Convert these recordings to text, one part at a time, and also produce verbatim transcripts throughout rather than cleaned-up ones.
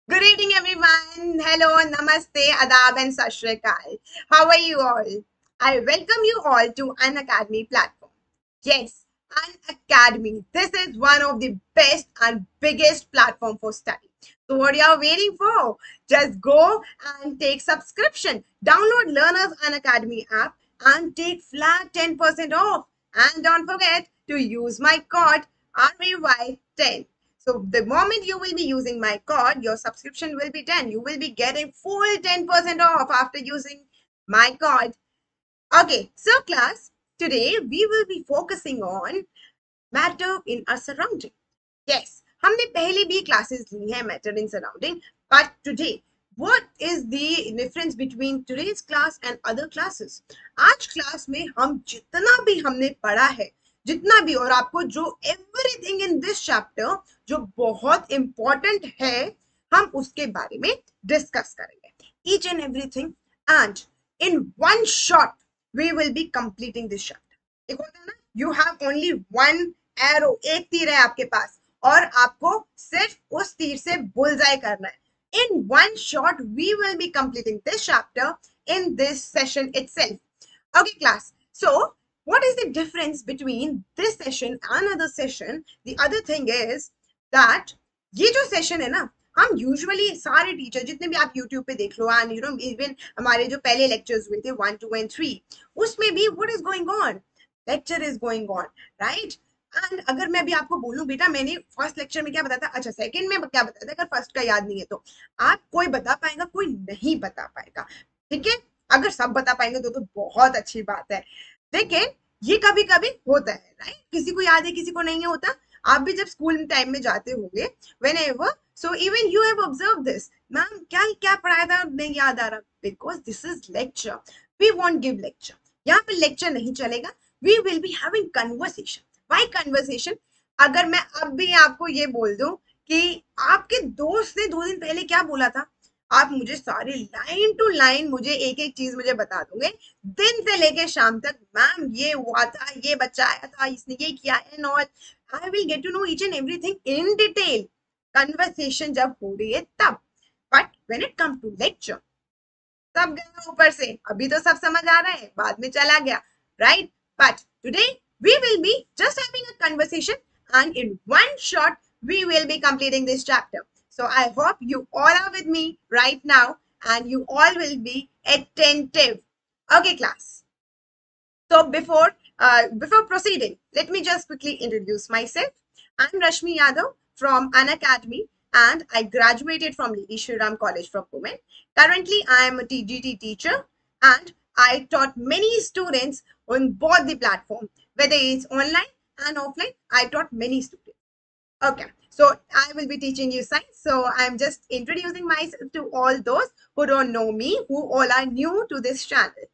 Good evening, everyone. Hello, namaste, adab, and sat shri akal. How are you all? I welcome you all to an academy platform. Yes, an academy. This is one of the best and biggest platform for study. So what you are waiting for? Just go and take subscription. Download Learners An Academy app and take flat ten percent off. And don't forget to use my code R A Y ten. So the moment you will be using my code, your subscription will be done. You will be getting full ten percent off after using my code. Okay, so class, today we will be focusing on matter in our surrounding. Yes, हमने पहले भी classes ली हैं matter in surrounding, but today what is the difference between today's class and other classes? आज class में हम जितना भी हमने पढ़ा है, जितना भी और आपको जो everything in this chapter जो बहुत important है, हम उसके बारे में discuss करेंगे. Each and everything, and in one shot we will be completing this chapter. एक होता है ना, you have only one arrow, एक तीर है आपके पास और आपको सिर्फ उस तीर से बुलजाई करना है. In one shot, we will be completing this chapter in this session itself. Okay, class. So, what is the difference between this session and another session? The other thing is that ये जो session है ना, हम usually सारे teacher जितने भी आप YouTube पे देख लो एंड यू नो इवन हमारे जो पहले लेक्चर्स हुए थे वन टू एंड थ्री, उसमें भी what is going on, lecture is going on, right. And अगर मैं भी आपको बोलूं बेटा मैंने फर्स्ट लेक्चर में क्या बताया था, अच्छा सेकंड में क्या बताया था, अगर फर्स्ट का याद नहीं है तो आप कोई बता पाएगा, कोई नहीं बता पाएगा. ठीक है, अगर सब बता पाएंगे तो तो बहुत अच्छी बात है. लेकिन ये कभी कभी होता है, राइट, किसी को याद है किसी को नहीं होता. आप भी जब स्कूल टाइम में जाते होंगे, whenever, so even you have observe this, ma'am क्या क्या पढ़ाया था नहीं याद आ रहा, because this is lecture. We won't give lecture. यहाँ पे लेक्चर नहीं चलेगा. We will be having conversation. Why conversation? अगर मैं अब भी आपको ये बोल दूं कि आपके दोस्त ने दो दिन पहले क्या बोला था, आप मुझे सारे लाइन टू लाइन मुझे एक एक चीज मुझे बता दोगे, दिन से लेके शाम तक, मैम ये हुआ था, ये बच्चा आया था, इसने ये किया and all. I will get to know each and everything in detail. Conversation जब हो रही है तब. But when it come to lecture, सब गया ऊपर से, अभी तो सब समझ आ रहा है, बाद में चला गया, right. But today we will be just having a conversation, and in one shot we will be completing this chapter. So I hope you all are with me right now and you all will be attentive. Okay, class. So before uh, before proceeding, let me just quickly introduce myself. I'm Rashmi Yadav from An Academy, and I graduated from Lady Shri Ram College for Women. Currently, I am a T G T teacher, and I taught many students on both the platform, whether it's online and offline. I taught many students. Okay, so I will be teaching you science. So I'm just introducing myself to all those who don't know me, who all are new to this channel.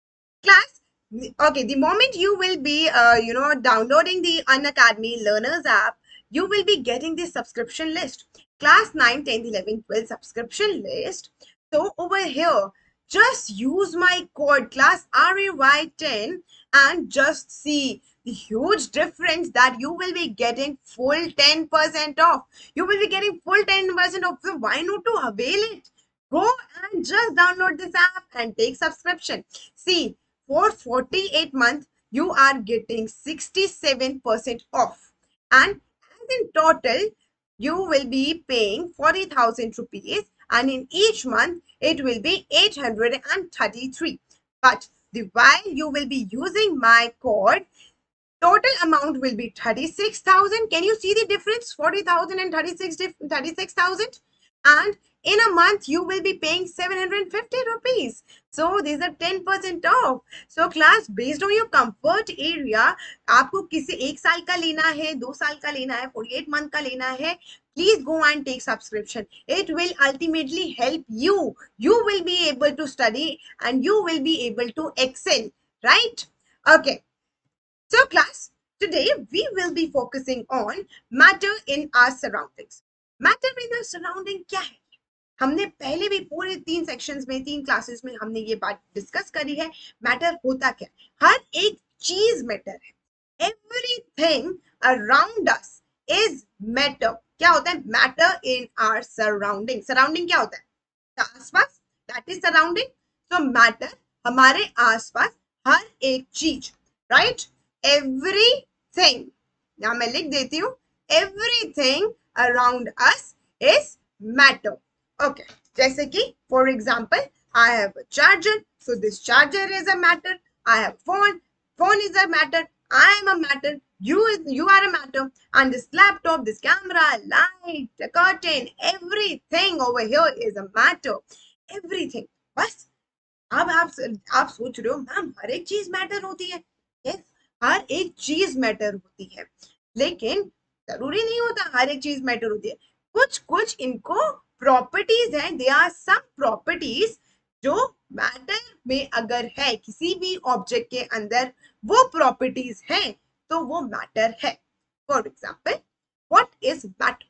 Class, okay, the moment you will be uh, you know downloading the Unacademy Learners app, you will be getting the subscription list, class nine, tenth, eleventh, twelfth subscription list. So over here, just use my code class R A Y ten and just see the huge difference that you will be getting full ten percent off. You will be getting full ten percent off. So why not to avail it? Go and just download this app and take subscription. See, for forty-eight months, you are getting sixty-seven percent off. And as in total, you will be paying forty thousand rupees, and in each month, it will be eight hundred thirty-three. But the while you will be using my code, total amount will be thirty-six thousand. Can you see the difference? forty thousand and thirty-six thousand. And in a month, you will be paying seven hundred fifty rupees. So these are ten percent off. So class, based on your comfort area, आपको किसी एक साल का लेना है, दो साल का लेना है, forty-eight month का लेना है, please go and take subscription. It will ultimately help you. You will be able to study and you will be able to excel, right? Okay. So class, today we will be focusing on matter in our surroundings. Matter in our surrounding क्या है? हमने पहले भी पूरे तीन sections में, तीन classes में हमने ये बात डिस्कस करी है. मैटर होता क्या? हर एक चीज मैटर है. Everything around us is matter. क्या होता है? Matter in our surrounding. Surrounding क्या होता है? आसपास, that is surrounding. So matter हमारे आसपास हर एक चीज, राइट? एवरीथिंग, यहां मैं लिख देती हूँ, everything around us is matter. Okay, जैसे कि for example, I have a charger, so this charger is a matter. I have phone, phone is a matter. I am a matter. You is you are a matter. And this laptop, this camera, light, the curtain, everything over here is a matter. Everything. बस अब आप आप सोच रहे हो ma'am हर एक चीज matter होती है। यस, हर एक चीज मैटर होती है, लेकिन जरूरी नहीं होता हर एक चीज मैटर होती है। कुछ कुछ इनको प्रॉपर्टीज हैं, दे आर सम प्रॉपर्टीज जो मैटर में अगर है, किसी भी ऑब्जेक्ट के अंदर वो प्रॉपर्टीज हैं तो वो मैटर है। For example, what is matter?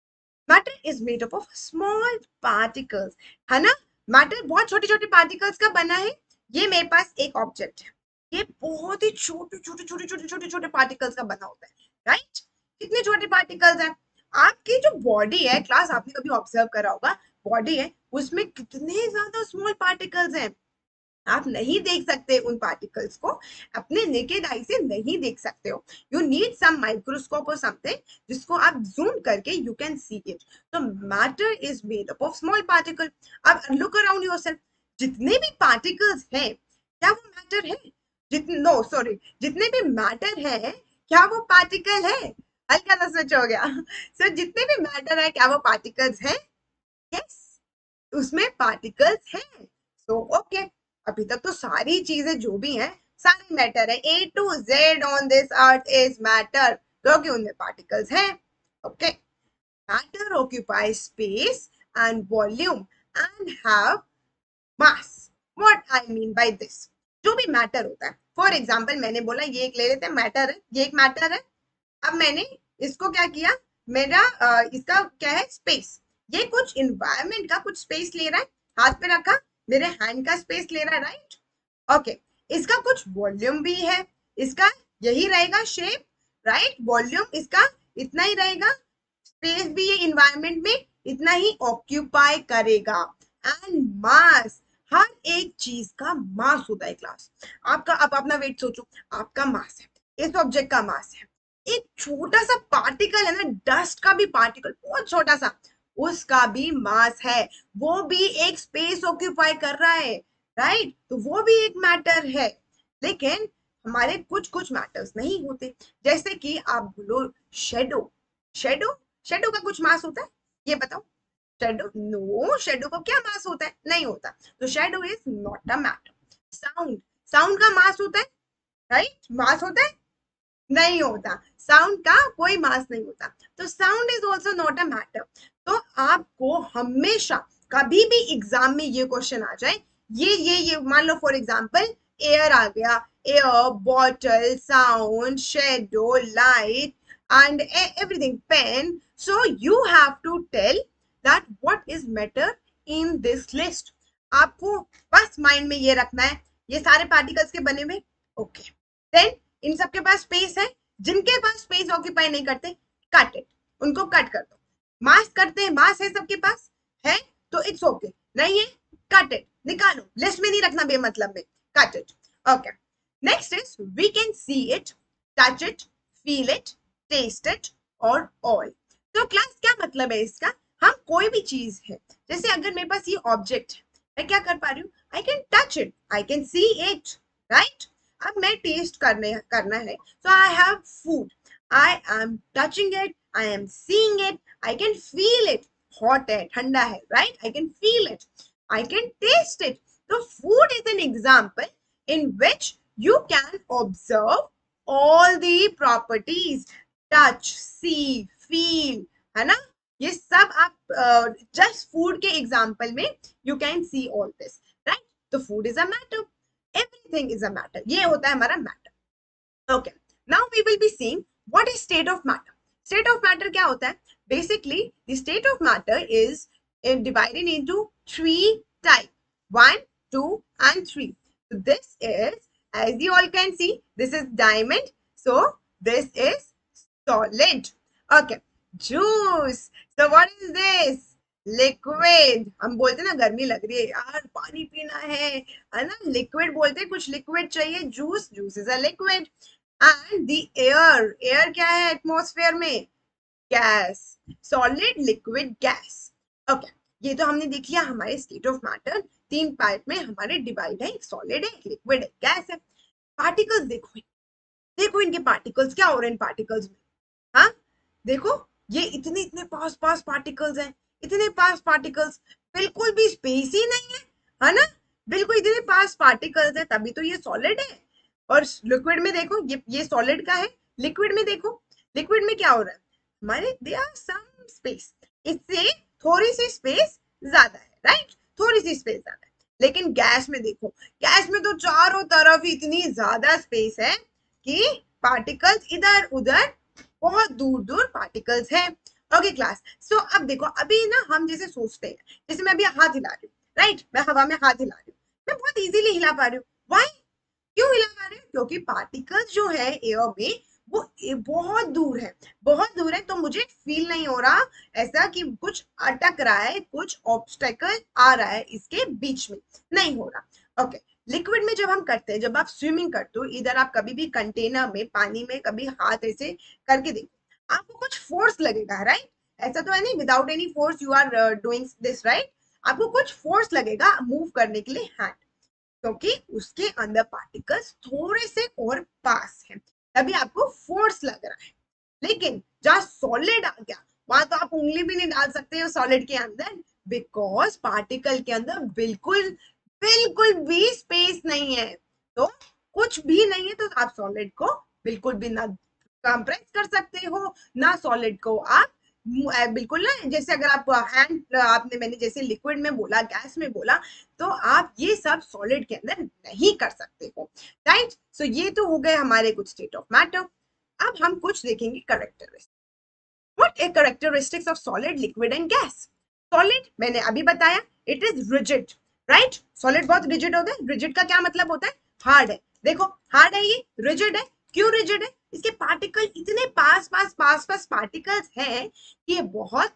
Matter is made up of small particles, है ना? मैटर बहुत छोटे छोटे पार्टिकल्स का बना है। ये मेरे पास एक ऑब्जेक्ट है, ये बहुत ही छोटे छोटे छोटे छोटे छोटे छोटे पार्टिकल्स का बना होता है, राइट? कितने छोटे पार्टिकल्स हैं? आपकी जो बॉडी है, क्लास आपने कभी ऑब्जर्व करा होगा, बॉडी है उसमें कितने ज्यादा स्मॉल पार्टिकल्स हैं। आप नहीं देख सकते उन पार्टिकल्स को, अपने नेकेड आई से नहीं देख सकते हो। यू नीड सम माइक्रोस्कोप और समथिंग जिसको आप जूम करके यू कैन सी इट। तो matter is made up of small particle. अब लुक अराउंड योरसेल्फ, जितने भी पार्टिकल्स हैं क्या वो मैटर है? जितने नो सॉरी जितने भी मैटर है क्या वो पार्टिकल है? हल्का सा स्विच हो गया। सो so, जितने भी मैटर है क्या वो पार्टिकल्स हैं? यस, उसमें पार्टिकल्स हैं। सो ओके, अभी तक तो सारी चीजें जो भी हैं सारे मैटर है। A to Z on this earth is matter, क्योंकि उनमें पार्टिकल्स हैं। Okay, matter occupies space and volume and have mass. What I mean by this? जो भी मैटर होता है, फॉर एग्जांपल मैंने बोला ये एक ले लेते हैं, मैटर है, ये एक मैटर है। अब मैंने इसको क्या किया, मेरा आ, इसका क्या है? स्पेस। ये कुछ इन्वायरमेंट का कुछ स्पेस ले रहा है, हाथ पे रखा, मेरे हैंड का स्पेस ले रहा है, राइट? ओके, इसका कुछ वॉल्यूम भी है, इसका यही रहेगा शेप, राइट? वॉल्यूम इसका इतना ही रहेगा, स्पेस भी ये इन्वायरमेंट में इतना ही ऑक्यूपाई करेगा। एंड मास, हर एक चीज का मास होता है क्लास। आपका, आप अपना वेट सोचो, आपका मास है, इस ऑब्जेक्ट का मास है, एक छोटा सा पार्टिकल है ना, डस्ट का भी पार्टिकल बहुत छोटा सा, उसका भी मास है, वो भी एक स्पेस ऑक्यूपाई कर रहा है, राइट? तो वो भी एक मैटर है। लेकिन हमारे कुछ कुछ मैटर्स नहीं होते, जैसे कि आप बोलो शेडो। शेडो शेडो का कुछ मास होता है? ये बताओ। शेडो, नो, शेडो को क्या मास होता है? नहीं होता। तो shadow is not a matter. Sound, sound का मास होता है, राइट? मास होता है? नहीं होता। साउंड का कोई मास नहीं होता, तो sound is also not a matter. तो आपको हमेशा कभी भी एग्जाम में ये क्वेश्चन आ जाए, ये ये ये मान लो फॉर एग्जाम्पल एयर आ गया, air, bottle, sound, shadow, light and everything, pen, so you have to tell that what is matter in this list. आपको बस माइंड में ये रखना है, ये सारे पार्टिकल्स के बने हुए, ओके। देन इन सबके पास स्पेस है, जिनके पास स्पेस ऑक्यूपाई नहीं करते, कट इट, उनको कट कर दो। मास करते हैं, मास है सबके पास, है तो इट्स ओके, नहीं है कट इट, निकालो, लिस्ट में नहीं रखना बेमतलब में, cut it. Okay, next is we can see it, touch it, feel it, taste it और ऑल। तो क्लास क्या मतलब है इसका? हम कोई भी चीज है, जैसे अगर मेरे पास ये ऑब्जेक्ट है, मैं क्या कर पा रही हूँ? I can touch it, I can see it, right? अब मैं टेस्ट करने करना है, so I have food, I am touching it, I am seeing it, I can feel it, hot है, ठंडा है, right? I can feel it, I can taste it. So food is an example in which you can observe all the properties, touch, see, feel, है ना? ये सब आप just food के example में you can see all this, right? तो food is a matter, everything is a matter, ये होता है हमारा matter. Okay, now we will be seeing what is state of matter. State of matter क्या होता है? Basically the state of matter is divided into three type, one, two and three. So this is, as you all can see, this is diamond, so this is solid. Okay, juice. So what is this? Liquid. हम बोलते हैं ना गर्मी लग रही है यार, पानी पीना है है ना, लिक्विड बोलते हैं, कुछ लिक्विड चाहिए. Juice, juice is a liquid. And the air, air क्या है एटमॉस्फेयर में? Gas. Solid, liquid, gas. Okay, ये तो हमने देख लिया हमारे स्टेट ऑफ मैटर. तीन पार्ट में हमारे डिवाइड है, एक सॉलिड है, एक लिक्विड है, गैस है. पार्टिकल्स देखो, देखो इनके पार्टिकल्स क्या हो रहे हैं इन पार्टिकल्स में. हाँ, देखो, ये इतने इतने पास पास पार्टिकल्स हैं, इतने पास पार्टिकल्स, बिल्कुल भी स्पेस ही नहीं है, है ना. बिल्कुल इतने पास पार्टिकल्स है, तभी तो ये सॉलिड है. और लिक्विड में देखो, ये ये सॉलिड का है. लिक्विड में देखो, लिक्विड में क्या हो रहा है हमारे, दे आर सम स्पेस, इससे थोड़ी सी स्पेस ज्यादा है, राइट, थोड़ी सी स्पेस ज्यादा है. लेकिन गैस में देखो, गैस में तो चारों तरफ इतनी ज्यादा स्पेस है कि पार्टिकल्स इधर उधर, बहुत दूर दूर पार्टिकल्स हैं. ओके क्लास, सो अब देखो, अभी ना हम जैसे सोचते हैं, जैसे मैं अभी हाथ हिला रही हूँ, राइट, मैं हवा में हाथ हिला रही हूँ, मैं बहुत इजीली हिला पा रही हूँ. व्हाई? क्यों हिला पा रहे हैं? क्योंकि पार्टिकल्स जो है एयर में, वो ए- बहुत दूर है, बहुत दूर है, तो मुझे फील नहीं हो रहा ऐसा कि कुछ अटक रहा है, कुछ ऑब्स्टेकल आ रहा है इसके बीच में, नहीं हो रहा. ओके, लिक्विड में जब हम करते हैं, जब आप स्विमिंग करते हो, इधर आप कभी भी कंटेनर में पानी में कभी हाथ ऐसे करके देखो, आपको कुछ फोर्स लगेगा, राइट. ऐसा तो है नहीं without any force you are doing this, right. आपको कुछ फोर्स लगेगा मूव करने के लिए हैंड, क्योंकि उसके अंदर पार्टिकल्स थोड़े से और पास हैं, तभी आपको फोर्स लग रहा है. लेकिन जहां सॉलिड आ गया, वहां तो आप उंगली भी नहीं डाल सकते हो सॉलिड के अंदर, बिकॉज पार्टिकल के अंदर बिल्कुल बिल्कुल भी स्पेस नहीं है. तो कुछ भी नहीं है, तो आप सॉलिड को बिल्कुल भी ना कंप्रेस कर सकते हो, ना सॉलिड को आप बिल्कुल ना, जैसे अगर आप हैंड, आपने मैंने जैसे लिक्विड में बोला, गैस में बोला, तो आप ये सब सॉलिड के अंदर नहीं कर सकते हो, राइट. सो ये तो हो गए हमारे कुछ स्टेट ऑफ मैटर. अब हम कुछ देखेंगे characteristics. What are characteristics of solid, liquid and gas. Solid मैंने अभी बताया, it is rigid, right. Solid बहुत रिजिड होता है. रिजिड का क्या मतलब होता है? हार्ड है. देखो, हार्ड है, ये रिजिड है. क्यों रिजिड है? इसके पार्टिकल इतने पास पास पास पास पार्टिकल्स हैं कि ये बहुत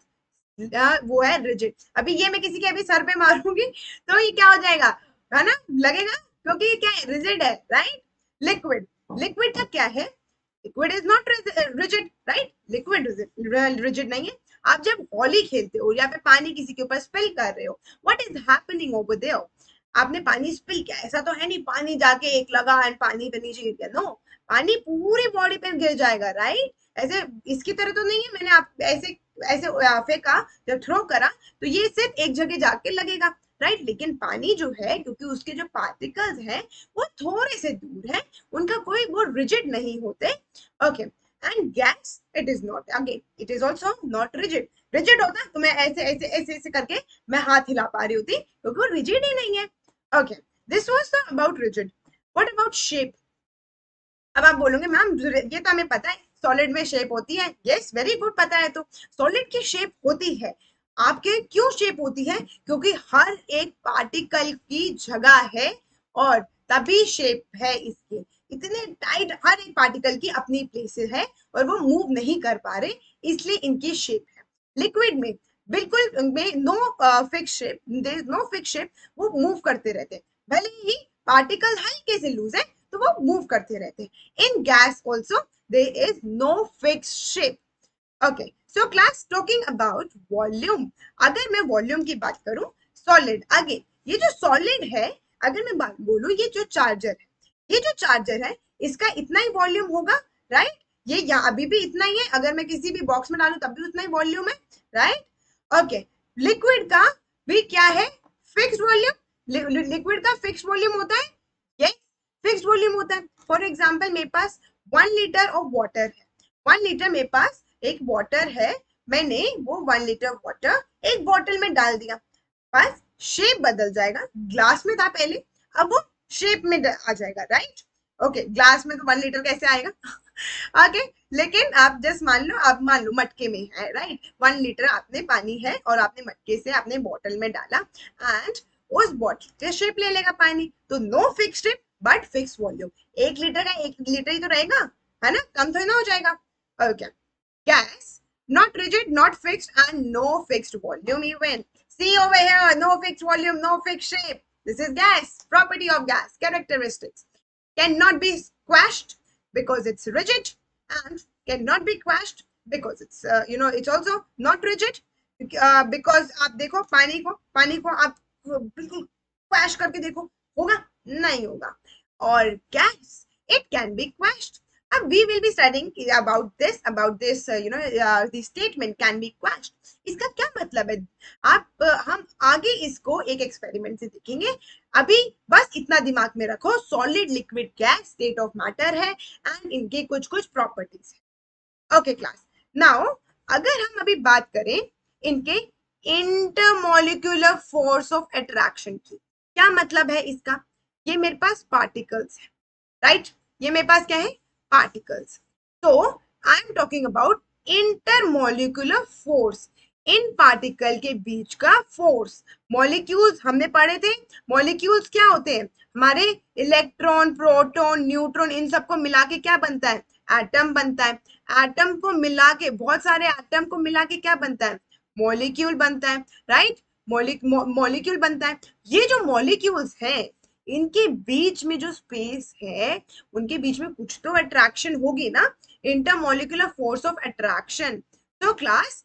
आ, वो है रिजिड. अभी ये मैं किसी के अभी सर पे मारूंगी तो ये क्या हो जाएगा, है ना, लगेगा, क्योंकि ये क्या है, रिजिड है, राइट. लिक्विड, लिक्विड का क्या है? Liquid is not rigid, right. Liquid rigid नहीं है. आप जब होली खेलते हो या फिर पानी किसी के ऊपर स्पिल कर रहे हो, what is happening over there? आपने पानी स्पिल किया, ऐसा तो है नहीं पानी जाके एक लगा एंड पानी पे नीचे गिर गया, नो. पानी पूरी बॉडी पे गिर जाएगा, राइट. ऐसे इसकी तरह तो नहीं है, मैंने आप ऐसे ऐसे फेंका, जब थ्रो करा तो ये सिर्फ एक जगह जाके लगेगा, राइट. लेकिन पानी जो है, क्योंकि उसके जो पार्टिकल्स हैं वो थोड़े से दूर है, उनका कोई वो रिजिड नहीं होते. Okay, and gas, it is not, again it is also not rigid. Rigid होता तो मैं ऐसे ऐसे ऐसे ऐसे करके मैं हाथ हिला पा रही होती, क्योंकि वो रिजिड ही नहीं है. Okay, this was about rigid. What about shape? अब आप बोलोगे मैम ये तो हमें पता है सॉलिड में शेप होती है. यस, वेरी गुड, पता है तो. सॉलिड की शेप होती है. आपके क्यों शेप होती है? क्योंकि हर एक पार्टिकल की जगह है, और तभी शेप है इसके. इतने टाइट, हर एक पार्टिकल की अपनी प्लेस है और वो मूव नहीं कर पा रहे, इसलिए इनकी शेप है. लिक्विड में बिल्कुल में no fix shape, there is no fix shape, वो मूव करते रहते हैं. भले ही पार्टिकल हल्के से लूज है तो वो मूव करते रहते हैं. In gas also there is no fixed shape. Okay, so class talking about volume. अगर मैं वॉल्यूम की बात करूं, सॉलिड, अगेन ये जो सॉलिड है, अगर मैं बात बोलूं, ये जो चार्जर है, ये जो चार्जर है, इसका इतना ही वॉल्यूम होगा, राइट. ये यहाँ अभी भी इतना ही है, अगर मैं किसी भी बॉक्स में डालूं तब भी उतना ही वॉल्यूम है, राइट. ओके, लिक्विड का भी क्या है? Fixed volume. लिक्विड का फिक्स्ड वॉल्यूम होता है, ये फिक्स्ड वॉल्यूम होता है. फॉर एग्जाम्पल मेरे पास वन लीटर ऑफ वाटर है, वन लीटर मेरे पास एक वाटर है, मैंने वो वन लीटर वाटर एक बॉटल में डाल दिया, बस शेप बदल जाएगा. ग्लास में था पहले, अब वो शेप में आ जाएगा, राइट. ओके, ग्लास में तो वन लीटर कैसे आएगा? ओके, लेकिन आप जस्ट मान लो, आप मान लो मटके में है, राइट. वन लीटर आपने पानी है और आपने मटके से आपने बॉटल में डाला, एंड उस बॉटल के शेप ले लेगा पानी, तो no fix shape but fix volume. एक लीटर का एक लीटर ही तो रहेगा, है ना, कम थोड़ी ना हो जाएगा. Okay, gas not rigid, not fixed, and no fixed volume even. See over here, no fixed volume, no fixed shape. This is gas, property of gas, characteristics. Cannot be squashed because it's rigid, and cannot be quashed because it's uh, you know it's also not rigid, uh, because आप देखो पानी को पानी को आप बिल्कुल quash करके देखो, होगा नहीं होगा. और gas, it can be quashed. अब we will be studying about this about this uh, you know uh, the statement can be quashed. इसका क्या मतलब है? आप uh, हम आगे इसको एक एक्सपेरिमेंट से देखेंगे. अभी बस इतना दिमाग में रखो, solid liquid gas state of matter है एंड इनके कुछ कुछ प्रॉपर्टीज है. ओके क्लास, नाउ अगर हम अभी बात करें इनके इंटरमोलिक्यूलर फोर्स ऑफ अट्रैक्शन की, क्या मतलब है इसका? ये मेरे पास पार्टिकल्स है, राइट right? ये मेरे पास क्या है? पार्टिकल्स. तो I am talking about intermolecular force, इन पार्टिकल के बीच का फोर्स. मॉलिक्यूल्स हमने पढ़े थे. मॉलिक्यूल्स क्या होते हैं? हमारे इलेक्ट्रॉन, प्रोटॉन, न्यूट्रॉन, इन सबको मिला के क्या बनता है? एटम बनता है. एटम को मिला के, बहुत सारे एटम को मिला के क्या बनता है? मॉलिक्यूल बनता है, राइट? मॉलिक्यूल बनता है. ये जो मॉलिक्यूल्स हैं, इनके बीच में जो स्पेस है, उनके बीच में कुछ तो अट्रैक्शन होगी ना, इंटरमोलिकुलर फोर्स ऑफ अट्रैक्शन. तो class,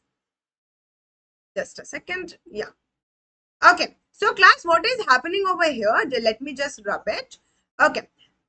just a second, yeah, okay, so class, what is happening over here? Let me just rub it. Okay,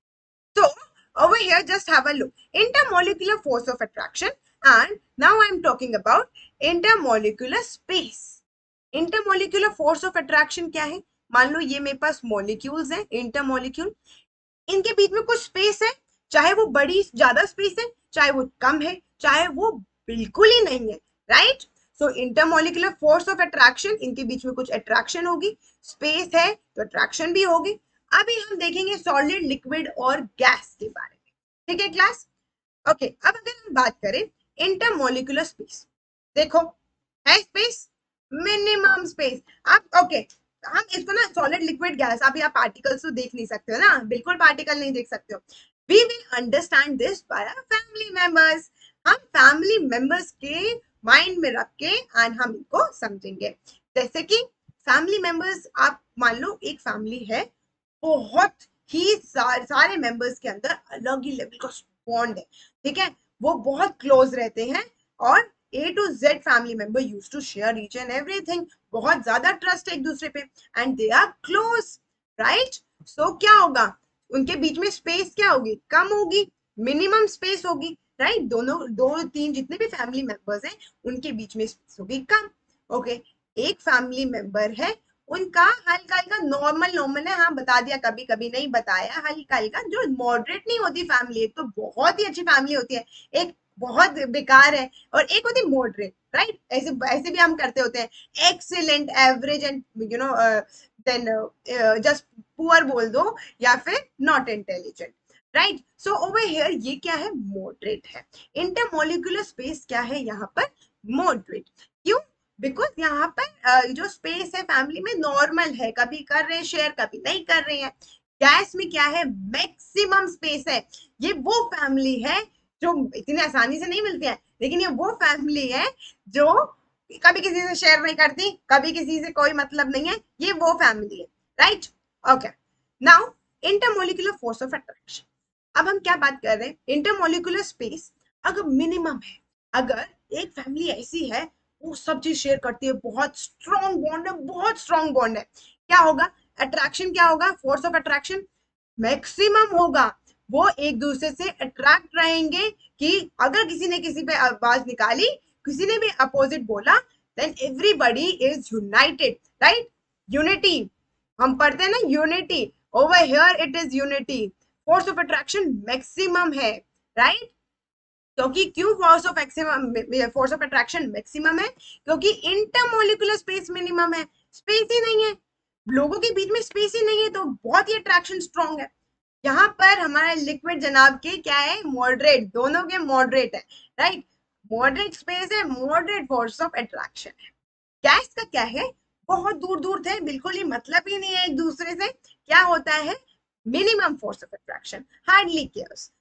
so over here just have a look, intermolecular force of attraction, and now I am talking about intermolecular space. Intermolecular force of attraction क्या है? मान लो ये मेरे पास molecules हैं, इंटरमोलिक्यूल, इनके बीच में कुछ स्पेस है, चाहे वो बड़ी ज्यादा स्पेस है, चाहे वो कम है, चाहे वो बिल्कुल ही नहीं है, right? So intermolecular force of attraction, इनके बीच में कुछ अट्रैक्शन होगी, स्पेस है तो अट्रैक्शन भी होगी. अभी हम देखेंगे सॉलिड, लिक्विड और गैस के बारे में, ठीक है क्लास? ओके, अब अगर हम बात करें इंटरमोलिक्यूलर स्पेस, देखो है स्पेस, मिनिमम स्पेस. आप ओके, हम इसको ना सॉलिड, लिक्विड, गैस, आप यहाँ पार्टिकल्स तो देख नहीं सकते हो ना, बिल्कुल पार्टिकल नहीं देख सकते हो. We will understand this by family members. हम फैमिली मेंबर्स के माइंड में रख के एंड हम इनको समझेंगे. जैसे कि फैमिली मेंबर्स, आप मान लो एक फैमिली है, बहुत ही सारे सारे मेंबर्स के अंदर अलग ही लेवल का बॉन्ड है, ठीक है, वो बहुत क्लोज रहते हैं, और A to Z family member used to share each and everything. बहुत ज्यादा ट्रस्ट है एक दूसरे पे, and they are close, right? So क्या होगा? उनके बीच में स्पेस क्या होगी? कम होगी, मिनिमम स्पेस होगी, राइट? दोनों दो तीन जितने भी फैमिली मेंबर्स हैं, उनके बीच में स्पेस होगी कम. ओके, एक फैमिली मेंबर है, उनका हल्का हल्का नॉर्मल नॉर्मल है, हाँ बता दिया, कभी कभी नहीं बताया, हल्का हल्का, जो मॉडरेट नहीं होती फैमिली, एक तो बहुत ही अच्छी फैमिली होती है, एक बहुत बेकार है, और एक होती मॉडरेट, राइट? ऐसे ऐसे भी हम करते होते हैं, excellent, average and you know then just poor बोल दो, या फिर not intelligent, right? So over here ये क्या है? मॉडरेट है. इंटरमोलिक्यूलर स्पेस क्या है यहाँ पर? मॉडरेट. क्यों? बिकॉज यहाँ पर uh, जो स्पेस है फैमिली में नॉर्मल है, कभी कर रहे हैं शेयर, कभी नहीं कर रहे हैं. गैस में क्या है? मैक्सिमम स्पेस है. ये वो फैमिली है जो इतनी आसानी से नहीं मिलती है, लेकिन ये वो फैमिली है जो कभी किसी से शेयर नहीं करती, कभी किसी से कोई मतलब नहीं है, ये वो फैमिली है, right? Okay, now intermolecular force of attraction. अब हम क्या बात कर रहे हैं? इंटरमोलिक्यूलर स्पेस अगर मिनिमम है, अगर एक फैमिली ऐसी है वो सब चीज शेयर करती है, बहुत स्ट्रॉन्ग बॉन्ड है, बहुत स्ट्रॉन्ग बॉन्ड है, क्या होगा? अट्रैक्शन क्या होगा? फोर्स ऑफ अट्रैक्शन मैक्सिमम होगा. वो एक दूसरे से अट्रैक्ट रहेंगे कि अगर किसी ने किसी पे आवाज निकाली, किसी ने भी अपोजिट बोला, then everybody is united, right? Unity, हम पढ़ते हैं ना unity, over here it is unity. Force of attraction maximum है, राइट? क्योंकि क्यों force of force of attraction maximum है? क्योंकि इंटरमोलिकुलर स्पेस मिनिमम है, स्पेस ही नहीं है, लोगों के बीच में स्पेस ही नहीं है, तो बहुत ही अट्रैक्शन स्ट्रॉन्ग है. यहाँ पर हमारा लिक्विड जनाब के क्या है? मॉडरेट, दोनों के मॉडरेट है, राइट? मॉडरेट स्पेस है, मॉडरेट फोर्स ऑफ अट्रैक्शन है. गैस का क्या है? बहुत दूर दूर थे, बिल्कुल ही मतलब ही नहीं है एक दूसरे से. क्या होता है? Minimum force of attraction, hardly cares.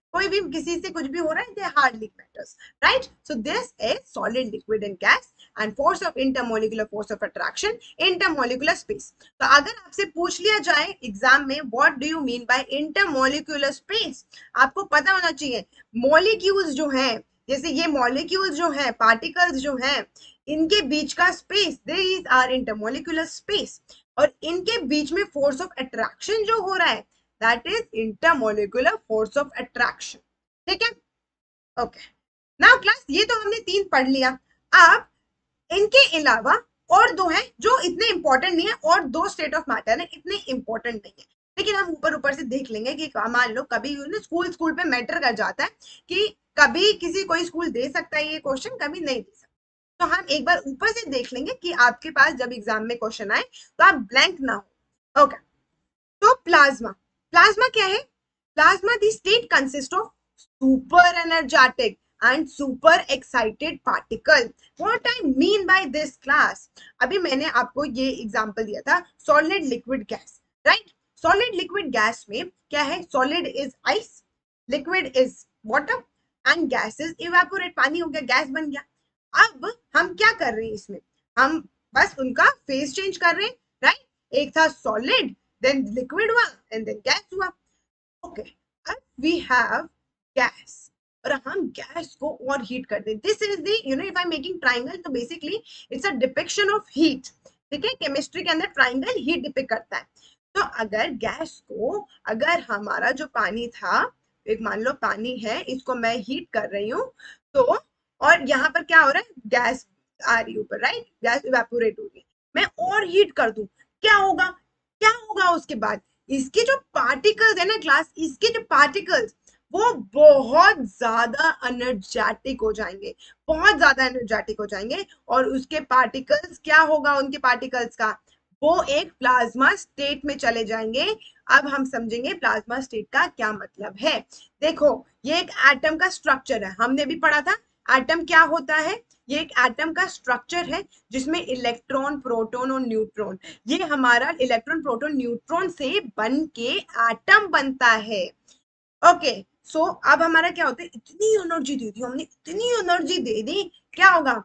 कोई भी किसी से कुछ भी हो रहा है, they hardly matters, right? So this is solid, liquid and gas and force of intermolecular force of attraction, intermolecular space. तो अगर आपसे पूछ लिया जाए एग्जाम में what do you mean by intermolecular space, आपको पता होना चाहिए मॉलिक्यूल्स जो है, जैसे ये मॉलिक्यूल्स जो है, पार्टिकल्स जो है, इनके बीच का space, this are intermolecular space, और इनके बीच में फोर्स ऑफ अट्रैक्शन जो हो रहा है, that is intermolecular force of attraction. ठीक है, ओके। नाउ क्लास, ये तो हमने तीन पढ़ लिया। अब इनके अलावा और दो हैं जो इतने इंपॉर्टेंट नहीं है, और दो स्टेट ऑफ मैटर है इतने इंपॉर्टेंट नहीं है, लेकिन हम ऊपर ऊपर से देख लेंगे कि मान लो कभी स्कूल स्कूल पे मैटर कर जाता है कि कभी किसी कोई स्कूल दे सकता है ये क्वेश्चन, कभी नहीं दे सकता। तो हम एक बार ऊपर से देख लेंगे कि आपके पास जब एग्जाम में क्वेश्चन आए तो आप ब्लैंक ना हो। ओके, तो प्लाज्मा, प्लाज्मा क्या है? Plasma the state consist of super energetic and super excited particle. What I mean by this class, अभी मैंने आपको ये एग्जांपल दिया था solid liquid gas, right? Solid liquid gas में क्या है? Solid is ice, liquid is water and gas is evaporate, पानी हो गया, गैस बन गया। अब हम क्या कर रहे हैं इसमें? हम बस उनका फेस चेंज कर रहे हैं, राइट? एक था सॉलिड, then liquid हुआ and then gas हुआ। ओके, अब we have gas, और हम गैस को और हीट कर दें। This is the, you know, if I am making triangle, तो basically it's a depiction of heat. ठीक है, केमिस्ट्री के अंदर ट्राइंगल हीट डिपिक्ट करता है। तो अगर गैस को, अगर हमारा जो पानी था, एक मान लो पानी है, इसको मैं हीट कर रही हूँ, तो और यहाँ पर क्या हो रहा है? गैस आ रही है ऊपर, राइट? गैस इवेपोरेट हो रही है, मैं और हीट कर दूं, क्या होगा? क्या होगा उसके बाद? इसके जो पार्टिकल्स है ना क्लास, इसके जो पार्टिकल्स, वो बहुत ज्यादा एनर्जेटिक हो जाएंगे, बहुत ज्यादा एनर्जेटिक हो जाएंगे, और उसके पार्टिकल्स क्या होगा? उनके पार्टिकल्स का, वो एक प्लाज्मा स्टेट में चले जाएंगे। अब हम समझेंगे प्लाज्मा स्टेट का क्या मतलब है। देखो, ये एक एटम का स्ट्रक्चर है, हमने भी पढ़ा था एटम क्या होता है। ये एक एटम का स्ट्रक्चर है जिसमें इलेक्ट्रॉन, प्रोटॉन और न्यूट्रॉन, ये हमारा इलेक्ट्रॉन, प्रोटॉन, न्यूट्रॉन से बन के एटम बनता है। ओके, सो अब हमारा क्या होता है? इतनी एनर्जी दे दी हमने, इतनी एनर्जी दे दी, क्या होगा?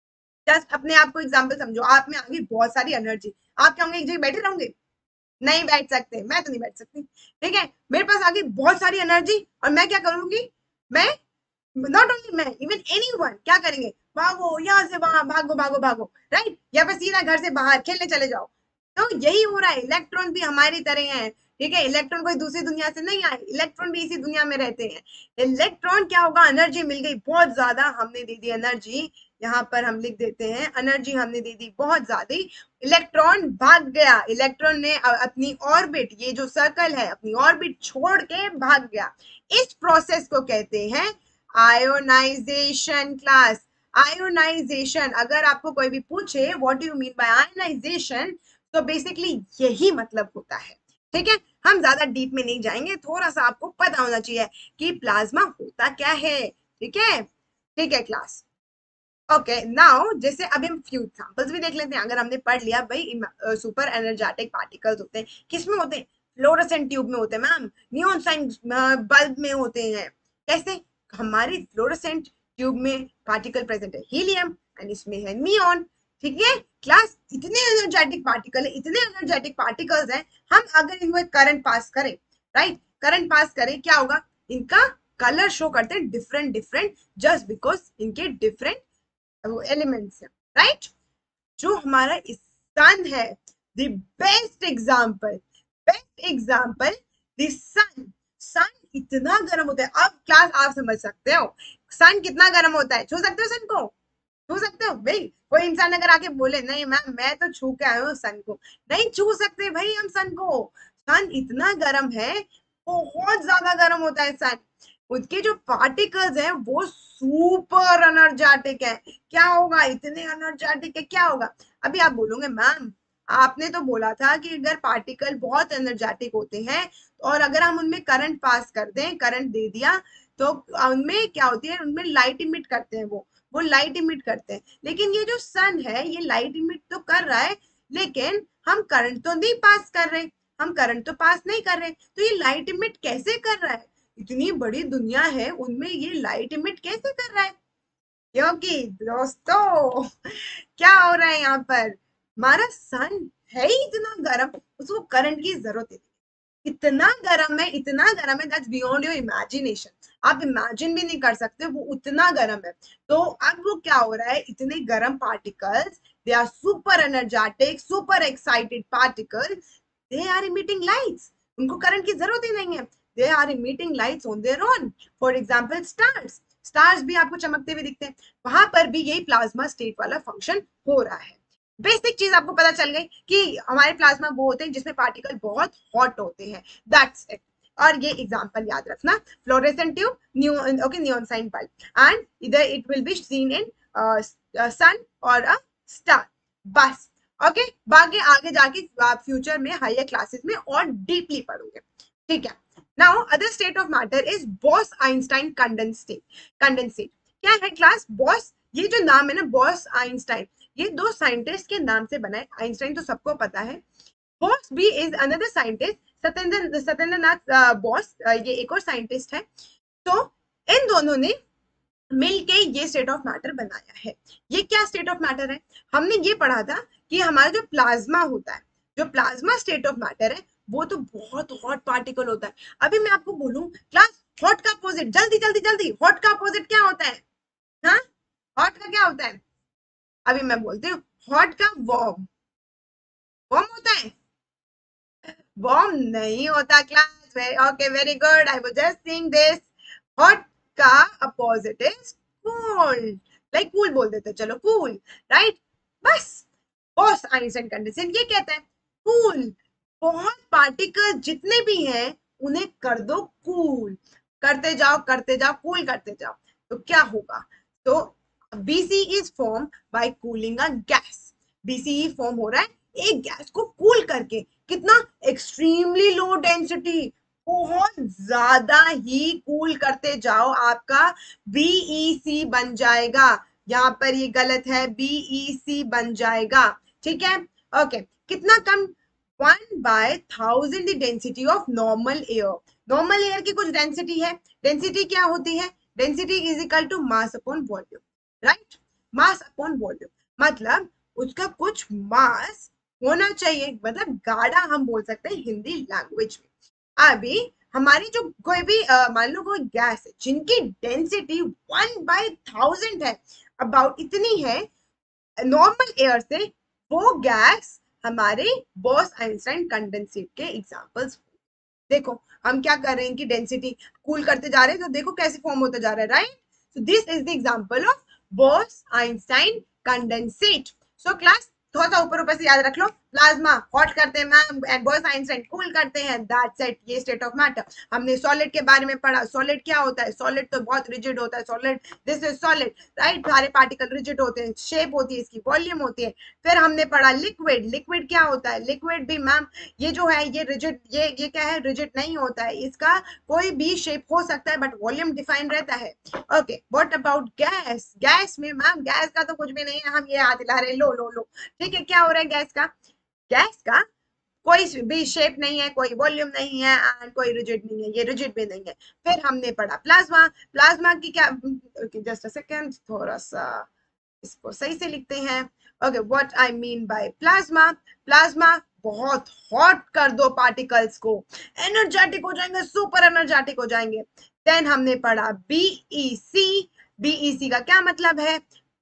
जस्ट अपने आप को एग्जांपल समझो, आप में आ गई बहुत सारी एनर्जी, आप क्या होंगे? एक जगह बैठे रहोगे? नहीं बैठ सकते, मैं तो नहीं बैठ सकती। ठीक है, मेरे पास आ गई बहुत सारी एनर्जी, और मैं क्या करूंगी? मैं, नॉट ओनली मैं, इवन एनी वन, क्या करेंगे? भागो यहाँ से वहां, भागो भागो भागो, राइट? या फिर सीधा घर से बाहर खेलने चले जाओ। तो यही हो रहा है, इलेक्ट्रॉन भी हमारी तरह है। ठीक है, इलेक्ट्रॉन कोई दूसरी दुनिया से नहीं आए, इलेक्ट्रॉन भी इसी दुनिया में रहते हैं। इलेक्ट्रॉन क्या होगा? एनर्जी मिल गई बहुत ज्यादा, हमने दे दी एनर्जी, यहाँ पर हम लिख देते हैं एनर्जी हमने दे दी बहुत ज्यादा, इलेक्ट्रॉन भाग गया, इलेक्ट्रॉन ने अपनी ऑर्बिट, ये जो सर्कल है, अपनी ऑर्बिट छोड़ के भाग गया। इस प्रोसेस को कहते हैं आयोनाइजेशन क्लास। आयोनाइजेशन, अगर आपको कोई भी पूछे what do you mean by ionization, तो बेसिकली यही मतलब होता है। ठीक है, हम ज्यादा डीप में नहीं जाएंगे, थोड़ा सा आपको पता होना चाहिए कि प्लाज्मा होता क्या है। ठीक है, ठीक है क्लास। ओके, नाउ जैसे अभी हम फ्यू एग्जांपल्स भी देख लेते हैं। अगर हमने पढ़ लिया भाई सुपर एनर्जेटिक पार्टिकल्स होते हैं, किसमें होते हैं? फ्लोरोसेंट ट्यूब में होते हैं मैम, नियॉन साइन बल्ब में होते हैं। कैसे? हमारी फ्लोरोसेंट ट्यूब में पार्टिकल प्रेजेंट है हीलियम, एंड इसमें है नियॉन। ठीक है क्लास, इतने एनर्जेटिक पार्टिकल है, इतने एनर्जेटिक पार्टिकल्स हैं, हम अगर इनको करंट पास करें, राइट, करंट पास करें, क्या होगा? इनका कलर शो करते हैं डिफरेंट डिफरेंट, जस्ट बिकॉज इनके डिफरेंट एलिमेंट्स है, राइट? जो हमारा सन है, the best example, best example, the sun. Sun इतना गर्म होता है, अब क्लास आप समझ सकते हो सन कितना गर्म होता है। छू सकते हो सन को? छू सकते हो भाई? कोई इंसान अगर आके बोले नहीं मैम मैं तो छू के आया हूँ सन को, नहीं छू सकते भाई हम सन को। सन इतना गर्म है, बहुत ज्यादा गर्म होता है सन। उसके जो पार्टिकल्स हैं वो सुपर एनर्जेटिक है। क्या होगा? इतने एनर्जेटिक है, क्या होगा? अभी आप बोलोगे मैम आपने तो बोला था कि अगर पार्टिकल बहुत एनर्जेटिक होते हैं और अगर हम उनमें करंट पास कर दें, करंट दे दिया, तो उनमें क्या होती है? उनमें लाइट इमिट करते हैं, वो वो लाइट इमिट करते हैं। लेकिन ये जो सन है ये लाइट इमिट तो कर रहा है, लेकिन हम करंट तो नहीं पास कर रहे, हम करंट तो पास नहीं कर रहे, तो ये लाइट इमिट कैसे कर रहा है? इतनी बड़ी दुनिया है, उनमें ये लाइट इमिट कैसे कर रहा है? क्योंकि दोस्तों क्या हो रहा है यहाँ पर, हमारा सन है ही इतना गर्म, उसको करंट की जरूरत है। इतना गर्म है, इतना गर्म है, दैट्स बियॉन्ड योर इमेजिनेशन। आप इमेजिन भी नहीं कर सकते, वो उतना गर्म है। तो अब वो क्या हो रहा है, इतने गर्म particles, they are super energetic, super excited particles, they are emitting lights. उनको करंट की जरूरत ही नहीं है, they are emitting lights on their own. For example stars, stars भी आपको चमकते हुए दिखते हैं, वहां पर भी यही प्लाज्मा स्टेट वाला फंक्शन हो रहा है। बेसिक चीज आपको पता चल गई कि हमारे प्लाज्मा वो होते हैं जिसमें पार्टिकल बहुत हॉट होते हैं, दैट्स इट। और ये एग्जांपल याद रखना, fluorescent tube, new okay neon sign bulb, and इधर it will be seen in sun और अ स्टार, बस। Okay okay? बाकी आगे जाके आप फ्यूचर में हायर क्लासेस में और डीपली पढ़ोगे, ठीक है। Now other state of matter is Bose Einstein condensate. Condensate क्या है क्लास? बॉस, ये जो नाम है ना बॉस आइंस्टाइन, ये दो साइंटिस्ट के नाम से बना है। आइंस्टाइन तो सबको पता है, बॉस भी is another scientist, Satyendra Satyendra Nath Bose, ये एक और साइंटिस्ट है। तो इन दोनों ने मिलके ये स्टेट ऑफ मैटर बनाया है। ये क्या स्टेट ऑफ मैटर है? हमने ये पढ़ा था कि हमारा जो प्लाज्मा होता है, जो प्लाज्मा स्टेट ऑफ मैटर है, वो तो बहुत हॉट पार्टिकल होता है। अभी मैं आपको बोलूं क्लास, हॉट का अपोजिट, जल्दी जल्दी जल्दी, हॉट का अपोजिट क्या होता है? हाँ, हॉट का क्या होता है? अभी मैं बोलती हूँ, हॉट का वार्म, वार्म होता है, वार्म नहीं होता class. Okay very good, I was just seeing this. Hot का opposite is cool, like cool बोल देते, चलो कूल, राइट, बस। बॉस आइंस्टाइन कंडीशन ये कहता है कूल, बहुत पार्टिकल जितने भी हैं उन्हें कर दो कूल, करते जाओ करते जाओ, कूल करते जाओ, तो क्या होगा? तो BC is form by cooling a gas. BCE form हो रहा है एक गैस को कूल करके, कितना? एक्सट्रीमली लो डेंसिटी, बहुत ज्यादा ही कूल करते जाओ, आपका बीईसी बन जाएगा। यहाँ पर ये गलत है, बीईसी बन जाएगा, ठीक है। ओके, कितना कम? One by thousand the density of normal air. Normal air की कुछ डेंसिटी है, डेंसिटी क्या होती है? Density is equal to mass upon volume, right, mass upon volume, मतलब उसका कुछ मास होना चाहिए, मतलब गाढ़ा हम बोल सकते हैं हिंदी लैंग्वेज में। अभी हमारी जो कोई भी मान लो कोई गैस है जिनकी डेंसिटी वन बाय थाउजेंड है, अबाउट इतनी है नॉर्मल एयर से, वो गैस हमारे बॉस आइंस्टाइन कंडेंसेट के एग्जांपल्स। देखो हम क्या कर रहे हैं कि डेंसिटी कूल करते जा रहे हैं, तो देखो कैसे फॉर्म होता जा रहा है, right. So this is the example of Bose Einstein condensate. So class थोड़ा सा ऊपर ऊपर से याद रख लो, प्लाज्मा हॉट करते हैं ma'am, and Bose Einstein cool करते हैं, दैट्स इट, ये स्टेट ऑफ मैटर। हमने सॉलिड के बारे में पढ़ा, सॉलिड क्या होता है? सॉलिड तो बहुत रिजिड होता है, solid, this is solid, right, सारे पार्टिकल रिजिड होते हैं, शेप होती है इसकी, वॉल्यूम होती है। फिर हमने पढ़ा लिक्विड, लिक्विड क्या होता है? लिक्विड भी मैम ये जो है ये रिजिड, ये ये क्या है? रिजिड नहीं होता है, इसका कोई भी शेप हो सकता है बट वॉल्यूम डिफाइन रहता है। Okay, what about gas? Gas में मैम गैस का तो कुछ भी नहीं है, हम ये हाथ हिला रहे, लो लो लो, ठीक है। क्या हो रहा है गैस का? गैस का कोई भी शेप नहीं है, कोई वॉल्यूम नहीं है, एंड कोई रिजिड नहीं है, ये रिजिड भी नहीं है। फिर हमने पढ़ा प्लाज्मा, प्लाज्मा की क्या, जस्ट अ सेकेंड, थोड़ा सा इसको सही से लिखते हैं। Okay, what I mean by plasma, plasma बहुत हॉट कर दो पार्टिकल्स को, एनर्जेटिक हो जाएंगे, सुपर एनर्जेटिक हो जाएंगे। देन हमने पढ़ा बीईसी, बीईसी का क्या मतलब है?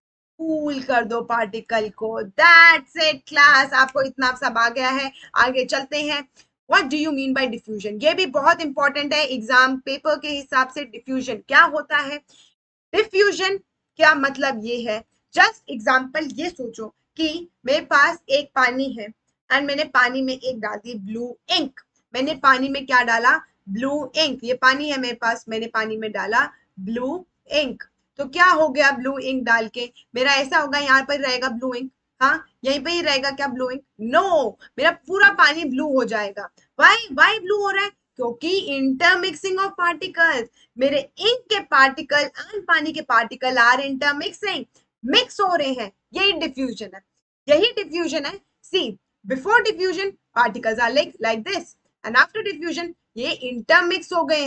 कूल कर दो पार्टिकल को, दैट्स इट क्लास, आपको इतना सब आ गया है। आगे चलते हैं, what do you mean by diffusion? ये भी बहुत इंपॉर्टेंट है एग्जाम पेपर के हिसाब से। डिफ्यूजन क्या होता है? डिफ्यूजन क्या मतलब ये है, जस्ट एग्जांपल ये सोचो कि मेरे पास एक पानी है एंड मैंने पानी में एक डाल दी ब्लू इंक। मैंने पानी में क्या डाला? Blue ink. ये पानी है मेरे पास, मैंने पानी में डाला ब्लू इंक, तो क्या हो गया ब्लू इंक डाल के? मेरा ऐसा होगा यहाँ पर रहेगा ब्लू इंक, हाँ यहीं पे ही रहेगा क्या ब्लू इंक? नो, मेरा पूरा पानी ब्लू हो जाएगा। वाई वाई ब्लू हो रहा है? क्योंकि इंटरमिक्सिंग ऑफ पार्टिकल्स, मेरे इंक के पार्टिकल एंड पानी के पार्टिकल आर इंटरमिक्सिंग, मिक्स हो रहे हैं, यही डिफ्यूजन है, यही डिफ्यूजन है। See, before diffusion particles are like like this, and after diffusion ये इंटरमिक्स हो गए हैं,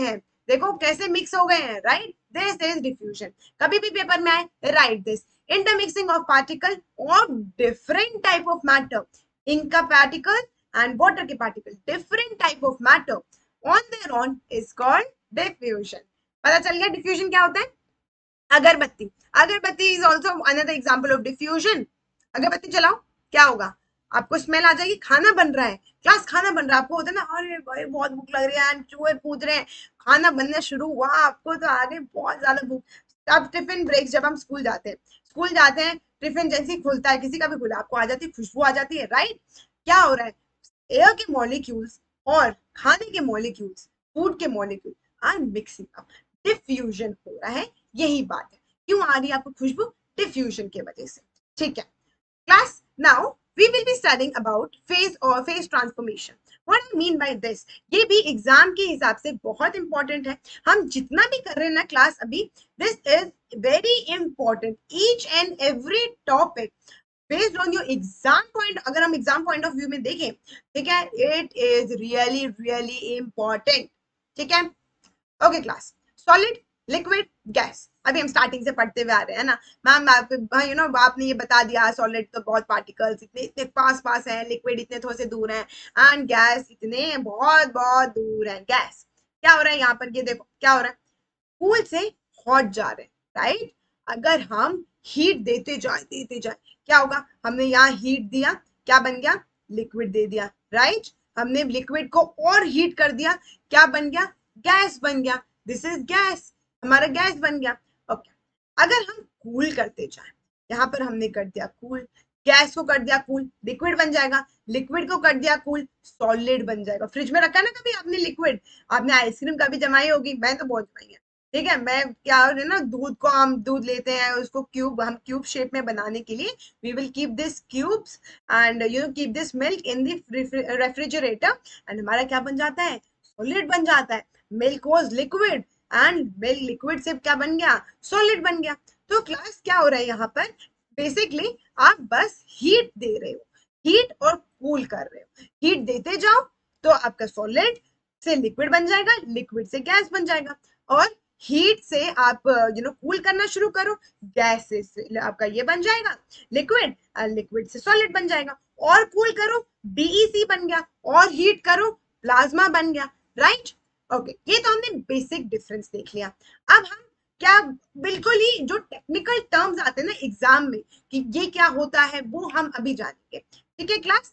देखो कैसे मिक्स हो गए हैं, राइट? This is diffusion. कभी भी पेपर में आए, right this, intermixing of particle of different type of matter, ink का पार्टिकल एंड वाटर के particle, different type of matter on their own is called diffusion. पता चल गया डिफ्यूजन क्या होता है? अगरबत्ती, अगरबत्ती is also another example of diffusion. अगरबत्ती जलाओ, क्या होगा? आपको स्मेल आ जाएगी, खाना बन रहा है, क्लास खाना बन रहा है, आपको होता है ना, अरे भाई बहुत भूख लग रही है, चूहे पूछ रहे हैं, खाना बनना शुरू हुआ, आपको तो आगे बहुत ज्यादा भूख। अब टिफिन ब्रेक, जब हम स्कूल जाते हैं, स्कूल जाते हैं, टिफिन जैसे ही खुलता है, किसी का भी खुला, आपको आ जाती है खुशबू, आ जाती है, राइट? क्या हो रहा है? एयर के मॉलिक्यूल्स और खाने के मॉलिक्यूल्स, फूड के molecule are mixing up, diffusion हो रहा है, यही बात है। क्यों आ रही है आपको खुशबू? डिफ्यूजन की वजह से, ठीक है class? Now we will be studying about phase or phase transformation. What I mean by this, ये भी एग्जाम के हिसाब से बहुत इंपॉर्टेंट है। हम जितना भी कर रहे हैं ना क्लास अभी, this is very important, each and every topic based on your exam point. अगर हम एग्जाम पॉइंट ऑफ व्यू में देखें, ठीक है, it is really really important, ठीक है? Okay class, solid, liquid, gas, अभी हम स्टार्टिंग से पढ़ते हुए आ रहे हैं ना मैम। आप यू नो आपने ये बता दिया, सॉलिड तो बहुत पार्टिकल्स इतने इतने पास पास हैं, लिक्विड इतने थोड़े से दूर हैं, एंड गैस इतने बहुत बहुत दूर हैं। गैस क्या हो रहा है यहाँ पर? ये देखो क्या हो रहा है, कूल से हॉट जा रहे हैं, राइट? अगर हम हीट देते जाए देते जाए, क्या होगा? हमने यहाँ हीट दिया, क्या बन गया? लिक्विड दे दिया, राइट? हमने लिक्विड को और हीट कर दिया, क्या बन गया? गैस बन गया। दिस इज गैस, हमारा गैस बन गया। ओके, अगर हम कूल करते जाए, यहाँ पर हमने कर दिया कूल, गैस को कर दिया कूल, लिक्विड बन जाएगा, लिक्विड को कर दिया कूल, सॉलिड बन जाएगा। फ्रिज में रखा ना कभी आपने लिक्विड, आपने आइसक्रीम कभी जमाई होगी, मैं तो बहुत जमाई है, ठीक है? मैं क्या है ना, दूध को हम दूध लेते हैं, उसको क्यूब, हम क्यूब शेप में बनाने के लिए we will keep this cubes and you know keep this milk in the refrigerator, and हमारा क्या बन जाता है? सॉलिड बन जाता है। Milk was liquid and milk liquid से क्या बन गया? सॉलिड बन गया। तो क्लास क्या हो रहा है यहाँ पर? बेसिकली आप बस हीट दे रहे हो, हीट और कूल कर रहे हो। हीट देते जाओ तो आपका सॉलिड से लिक्विड बन जाएगा, लिक्विड से गैस बन जाएगा, और हीट से आप यू नो कूल करना शुरू करो, गैस से आपका ये बन जाएगा लिक्विड, लिक्विड से सॉलिड बन जाएगा, और कूल करो बीईसी बन गया, और हीट करो प्लाज्मा बन गया, राइट? ओके, ये तो हमने बेसिक डिफरेंस देख लिया। अब हम क्या बिल्कुल ही जो टेक्निकल टर्म्स आते हैं ना एग्जाम में कि ये क्या होता है, वो हम अभी जानेंगे, ठीक है क्लास?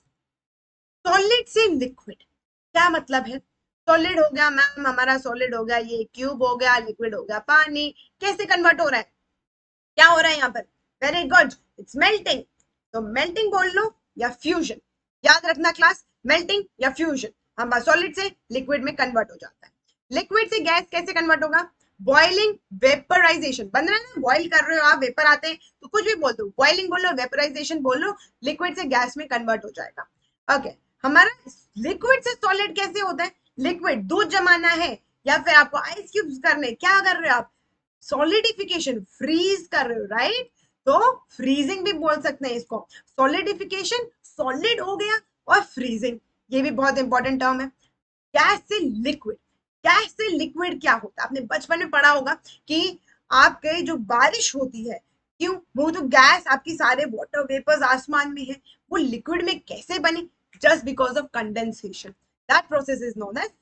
सॉलिड से लिक्विड क्या मतलब है? सॉलिड हो गया मैम हमारा, सॉलिड हो गया, ये क्यूब हो गया, लिक्विड हो गया पानी, कैसे कन्वर्ट हो रहा है? क्या हो रहा है यहाँ पर? Very good, it's melting. तो मेल्टिंग बोल लो या फ्यूजन, याद रखना क्लास, मेल्टिंग या फ्यूजन। हम सॉलिड से लिक्विड में कन्वर्ट हो जाता है। लिक्विड से गैस कैसे कन्वर्ट होगा? बॉइलिंग, वेपराइजेशन, बन रहा है ना, बॉइल कर रहे हो आप, वेपर आते हैं, तो कुछ भी बोल दो, बॉइलिंग बोलो, वेपराइजेशन बोलो, लिक्विड से गैस में कन्वर्ट हो जाएगा। Okay okay. हमारा लिक्विड से सॉलिड कैसे होता है? लिक्विड दूध जमाना है या फिर आपको आइस क्यूब्स करने, क्या कर रहे हो आप? सॉलिडिफिकेशन, फ्रीज कर रहे हो, राइट? तो फ्रीजिंग भी बोल सकते हैं इसको, सॉलिडिफिकेशन, सॉलिड हो गया, और फ्रीजिंग, ये भी बहुत इंपॉर्टेंट टर्म है। गैस से लिक्विड, गैस से लिक्विड क्या होता है? आपने बचपन में पढ़ा होगा कि आपके जो बारिश होती है, क्यों? वो तो गैस, आपकी सारे वाटर वेपर्स आसमान में है, वो लिक्विड में कैसे बने? Just because of condensation, that process is known as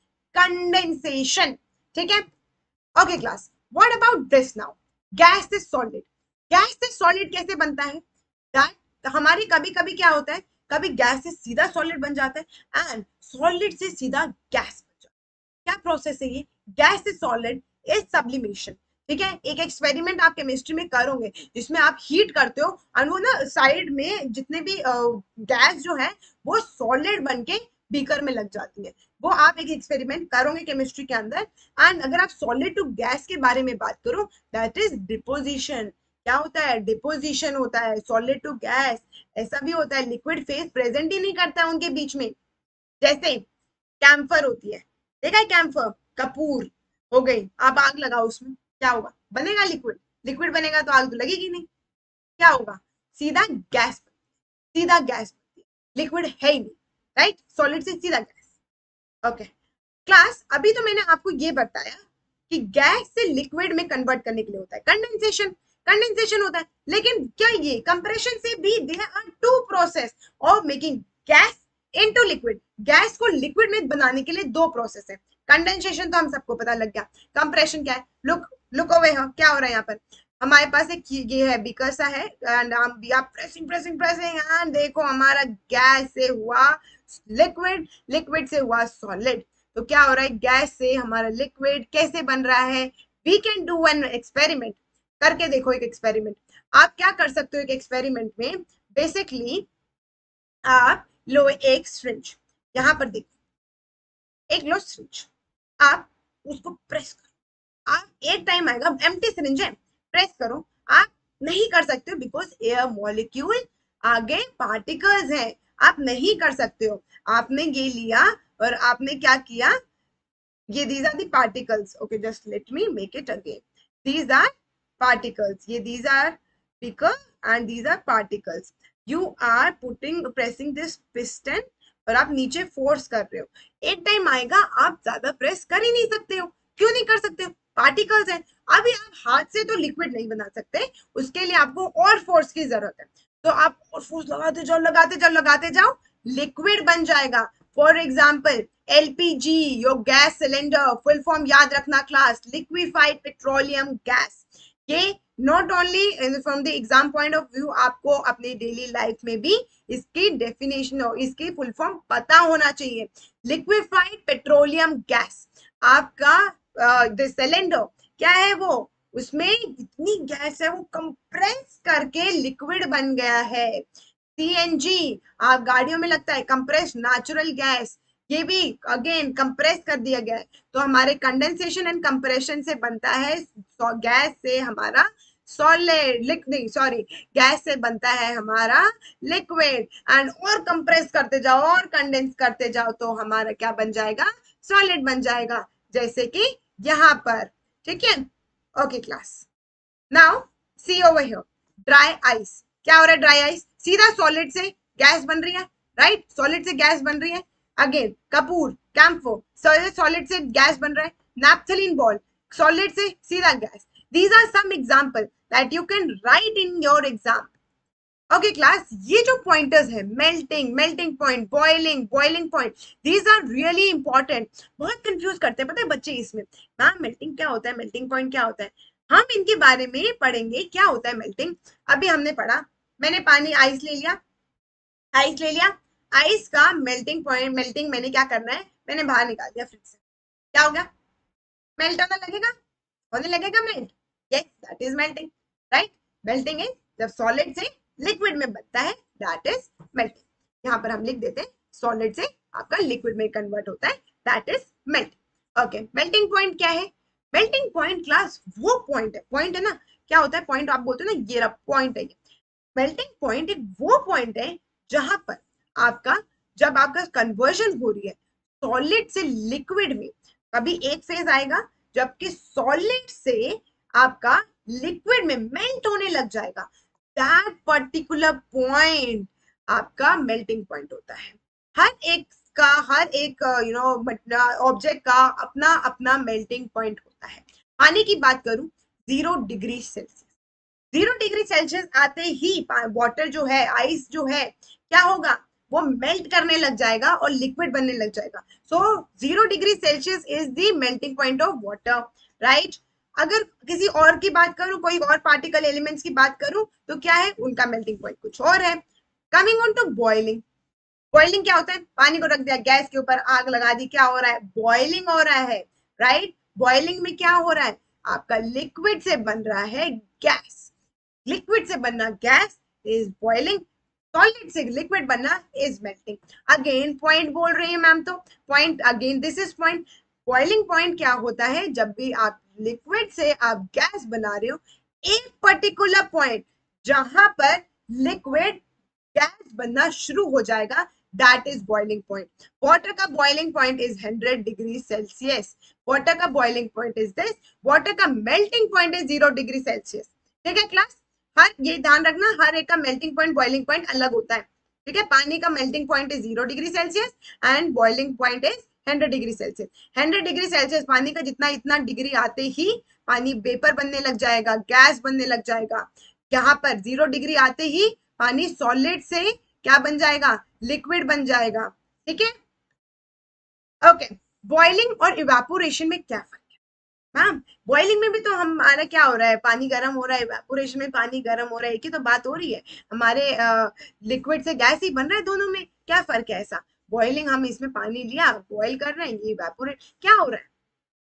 condensation, ठीक है? Okay class, what about this now? Gas से सॉलिड, गैस से सॉलिड कैसे बनता है? दैट हमारी कभी कभी क्या होता है, कभी गैस से सीधा सॉलिड बन जाता है एंड सॉलिड से सीधा गैस बन जाता है। क्या प्रोसेस है ये? गैस से सॉलिड इज सब्लिमेशन, ठीक है? एक एक्सपेरिमेंट आप केमिस्ट्री में करोगे जिसमें आप हीट करते हो और वो ना साइड में जितने भी गैस जो है वो सॉलिड बन के बीकर में लग जाती है, वो आप एक एक्सपेरिमेंट करोगे केमिस्ट्री के अंदर। एंड अगर आप सॉलिड टू गैस के बारे में बात करो, दैट इज डिपोजिशन। क्या होता है? डिपोजिशन होता है, सॉलिड टू गैस। ऐसा भी होता है लिक्विड फेज प्रेजेंट ही नहीं करता है उनके बीच में, जैसे कैम्फर होती है, देखा है कैम्फर? कपूर हो गई, आप आग लगाओ उसमें, क्या होगा? बनेगा लिक्विड, लिक्विड बनेगा तो आग तो लगेगी नहीं, क्या होगा? सीधा गैस, सीधा गैस, लिक्विड है ही नहीं, राइट? सॉलिड से सीधा गैस। ओके क्लास, अभी तो मैंने आपको ये बताया कि गैस से लिक्विड में कन्वर्ट करने के लिए होता है कंडेंसेशन, कंडेंसेशन होता है। लेकिन क्या ये कंप्रेशन से भी there are two process of making gas into liquid, gas को लिक्विड में बनाने के लिए दो प्रोसेस है। कंडेंसेशन तो हम सबको पता लग गया, कंप्रेशन क्या है, लुक लुक ओवर हियर, क्या हो रहा है यहाँ पर, हमारे पास एक ये है बीकर सा है एंड हम we are pressing pressing pressing and देखो हमारा गैस से हुआ लिक्विड, लिक्विड से हुआ सॉलिड। तो क्या हो रहा है, गैस से हमारा लिक्विड कैसे बन रहा है, we can do an experiment, करके देखो एक एक्सपेरिमेंट। आप क्या कर सकते हो एक एक्सपेरिमेंट में, बेसिकली आप लो एक सिरिंज, यहाँ पर देखो एक लो सिरिंज, आप उसको प्रेस करो, आप एक टाइम आएगा एम्प्टी सिरिंज है, प्रेस करो, आप नहीं कर सकते हो बिकॉज एयर मॉलिक्यूल आगे पार्टिकल्स हैं, आप नहीं कर सकते हो। आपने ये लिया और आपने क्या किया, ये these are the particles, okay just let me make it again, these are particles, ये these are beaker and these are particles, you are putting pressing this piston और आप नीचे फोर्स कर रहे हो, एक टाइम आएगा आप ज्यादा प्रेस कर ही नहीं सकते हो, क्यों नहीं कर सकते हो, पार्टिकल्स हैं। अभी आप हाथ से तो लिक्विड नहीं बना सकते, उसके लिए आपको और फोर्स की जरूरत है, तो आप और फोर्स लगाते जाओ लगाते जाओ लगाते जाओ, लिक्विड बन जाएगा। For example LPG, your gas cylinder, full form याद रखना क्लास, लिक्विफाइड पेट्रोलियम गैस। ये not only from the exam point of view, आपको अपनी डेली लाइफ में भी इसकी डेफिनेशन और इसकी फुल फॉर्म पता होना चाहिए। लिक्विफाइड पेट्रोलियम गैस, आपका द सिलेंडर क्या है वो, उसमें इतनी गैस है वो कंप्रेस करके लिक्विड बन गया है। सीएनजी आप गाड़ियों में लगता है, कंप्रेस नेचुरल गैस, ये भी अगेन कंप्रेस कर दिया गया है। तो हमारे कंडेंसेशन एंड कंप्रेशन से बनता है गैस से हमारा सॉलिड, लिक नहीं सॉरी गैस से बनता है हमारा लिक्विड, एंड और कंप्रेस करते जाओ और कंडेंस करते जाओ तो हमारा क्या बन जाएगा, सॉलिड बन जाएगा, जैसे कि यहाँ पर, ठीक है। Okay class, now see over here, dry ice, क्या हो रहा है, ड्राई आइस सीधा सॉलिड से गैस बन रही है, राइट, सॉलिड से गैस बन रही है। अगेन कपूर, कैम्फो, सॉलिड से गैस बन रहा है। नैप्थलीन बॉल, सॉलिड से सीधा gas. These are some example that you can write in your exam. Okay class, ये जो पॉइंटर्स है, melting, melting point, boiling, boiling point, these are really important. बहुत कंफ्यूज करते हैं पता है बच्चे इसमें, मैम मेल्टिंग क्या होता है, मेल्टिंग पॉइंट क्या होता है, हम इनके बारे में पढ़ेंगे क्या होता है मेल्टिंग। अभी हमने पढ़ा, मैंने पानी आइस ले लिया, आइस ले लिया, आइस का मेल्टिंग पॉइंट, मेल्टिंग मैंने क्या करना है, मैंने बाहर निकाल दिया फ्रिज से, क्या हो गया, मेल्ट होने लगेगा, होने लगेगा melt, yes that is melting, right. Melting is जब सॉलिड से लिक्विड में बनता है, दैट इज मेल्टिंग। यहाँ पर हम लिख देते हैं सॉलिड से आपका लिक्विड में कन्वर्ट होता है, that is melt. Okay, melting point क्या है, मेल्टिंग पॉइंट क्लास वो पॉइंट है, पॉइंट है ना, क्या होता है पॉइंट, आप बोलते हो ना ये पॉइंट है, मेल्टिंग पॉइंट एक वो पॉइंट है जहां पर आपका जब आपका कन्वर्जन हो रही है सॉलिड से लिक्विड में, कभी एक फेज आएगा जबकि सॉलिड से आपका लिक्विड में मेल्ट होने लग जाएगा, दैट पर्टिकुलर पॉइंट आपका मेल्टिंग पॉइंट होता है। हर एक का, हर एक यू नो ऑब्जेक्ट का अपना अपना मेल्टिंग पॉइंट होता है। पानी की बात करूं, zero degree Celsius, zero degree Celsius आते ही वाटर जो है, आइस जो है, क्या होगा, वो मेल्ट करने लग जाएगा और लिक्विड बनने लग जाएगा। So zero degree Celsius is the melting point of water, right. अगर किसी और की बात करूं, कोई और पार्टिकल एलिमेंट्स की बात करूं, तो क्या है, उनका मेल्टिंग पॉइंट कुछ और है। Coming on to boiling, boiling क्या होता है, पानी को रख दिया गैस के ऊपर, आग लगा दी, क्या हो रहा है, बॉइलिंग हो रहा है, राइट। बॉइलिंग में क्या हो रहा है, आपका लिक्विड से बन रहा है गैस, लिक्विड से बनना गैस इज बॉइलिंग, सॉलिड से लिक्विड बनना इज मेल्टिंग। अगेन पॉइंट बोल रही है मैम, तो point again this is point. Boiling point क्या होता है, जब भी आप लिक्विड से आप गैस बना रहे हो, एक पर्टिकुलर पॉइंट जहां पर लिक्विड गैस बनना शुरू हो जाएगा, that is boiling point. Water का boiling point is hundred degree Celsius, water का boiling point is this, water का melting point is zero degree Celsius. ठीक है क्लास, हर ये ध्यान रखना, हर एक का मेल्टिंग पॉइंट बॉइलिंग पॉइंट अलग होता है, ठीक है। पानी का melting point is zero degree Celsius and boiling point is hundred degree Celsius. Hundred degree Celsius पानी का जितना इतना डिग्री आते ही पानी वेपर बनने लग जाएगा, गैस बनने लग जाएगा। यहाँ पर जीरो डिग्री आते ही पानी सॉलिड से क्या बन जाएगा, लिक्विड बन जाएगा। ठीक है, ओके। बॉइलिंग और इवेपोरेशन में क्या फर्क है मैम? बॉइलिंग में भी तो हमारा क्या हो रहा है, पानी गर्म हो रहा है, इवेपोरेशन में पानी गर्म हो रहा है, एक ही तो बात हो रही है, हमारे लिक्विड से गैस ही बन रहा है, दोनों में क्या फर्क है ऐसा? बॉइलिंग हम इसमें पानी लिया, बॉइल कर रहे हैं, ये इवेपोरेट, क्या हो रहा है,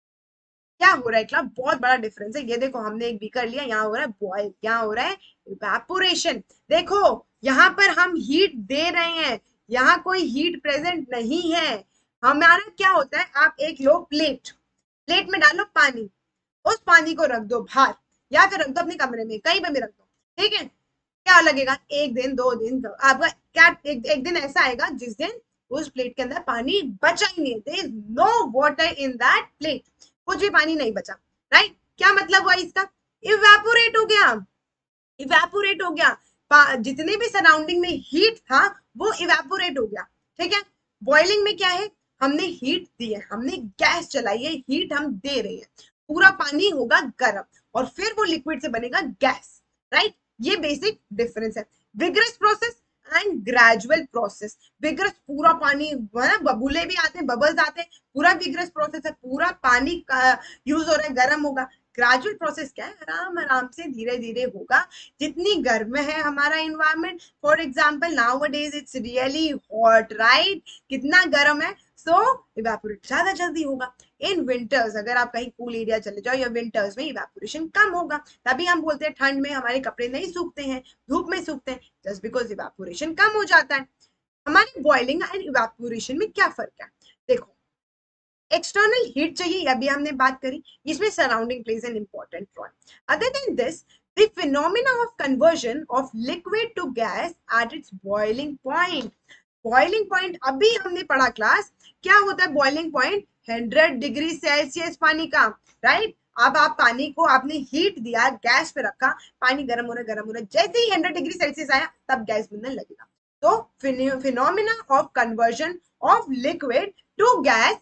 क्या हो रहा है क्लब? बहुत बड़ा डिफरेंस है। ये देखो हमने एक बीकर लिया, यहाँ हो रहा है बॉयल, यहाँ हो रहा है इवेपोरेशन। देखो यहाँ पर हम हीट दे रहे हैं, यहाँ कोई हीट प्रेजेंट नहीं है। हमारा क्या होता है, आप एक लो प्लेट, प्लेट में डालो पानी, उस पानी को रख दो बाहर या फिर रख दो अपने कमरे में, कहीं पर भी रख दो, ठीक है? क्या लगेगा, एक दिन दो दिन दो, आपका क्या एक, एक दिन ऐसा आएगा जिस दिन उस प्लेट के अंदर पानी बचा ही नहीं, there is no water in that plate, कुछ भी पानी नहीं बचा, राइट? क्या मतलब हुआ इसका, इवेपोरेट हो गया, इवेपोरेट हो गया, जितने भी सराउंडिंग में हीट था वो इवेपोरेट हो गया। ठीक है, बॉइलिंग में क्या है, हमने हीट दी है, हमने गैस चलाई है, हीट हम दे रहे हैं, पूरा पानी होगा गर्म और फिर वो लिक्विड से बनेगा गैस, राइट? ये बेसिक डिफरेंस है। Vigorous process and gradual process. Vigorous पूरा पानी, बबूले भी आते हैं, बबल्स आते हैं, पूरा विग्रस प्रोसेस है, पूरा पानी यूज हो रहा है, गर्म होगा। ग्रेजुअल प्रोसेस क्या है, आराम आराम से धीरे धीरे होगा, जितनी गर्म है हमारा environment, for example now days it's really hot, right? कितना गर्म है, सो इवेपोरेट ज्यादा जल्दी होगा। इन विंटर्स अगर आप कहीं कूल एरिया चले जाओ या विंटर्स में इवेपोरेशन कम होगा, तभी हम बोलते हैं ठंड में हमारे कपड़े नहीं सूखते हैं, धूप में सूखते हैं, जस्ट बिकॉज इवेपोरेशन कम हो जाता है। हमारे बॉइलिंग एंड इवेपोरेशन में क्या फर्क है, देखो एक्सटर्नल हीट चाहिए, अभी हमने बात करी, इसमें surrounding plays an important role. Other than this, the phenomena of conversion of liquid to gas at its boiling point. boiling point अभी हमने पढ़ा क्लास, क्या होता है boiling point, hundred degree Celsius पानी का, राइट? अब आप पानी को आपने हीट दिया, गैस पे रखा, पानी गर्म हो रहा है, गर्म हो रहा है, जैसे ही हंड्रेड डिग्री सेल्सियस आया तब गैस बनने लगेगा। तो phenomena of conversion of liquid to gas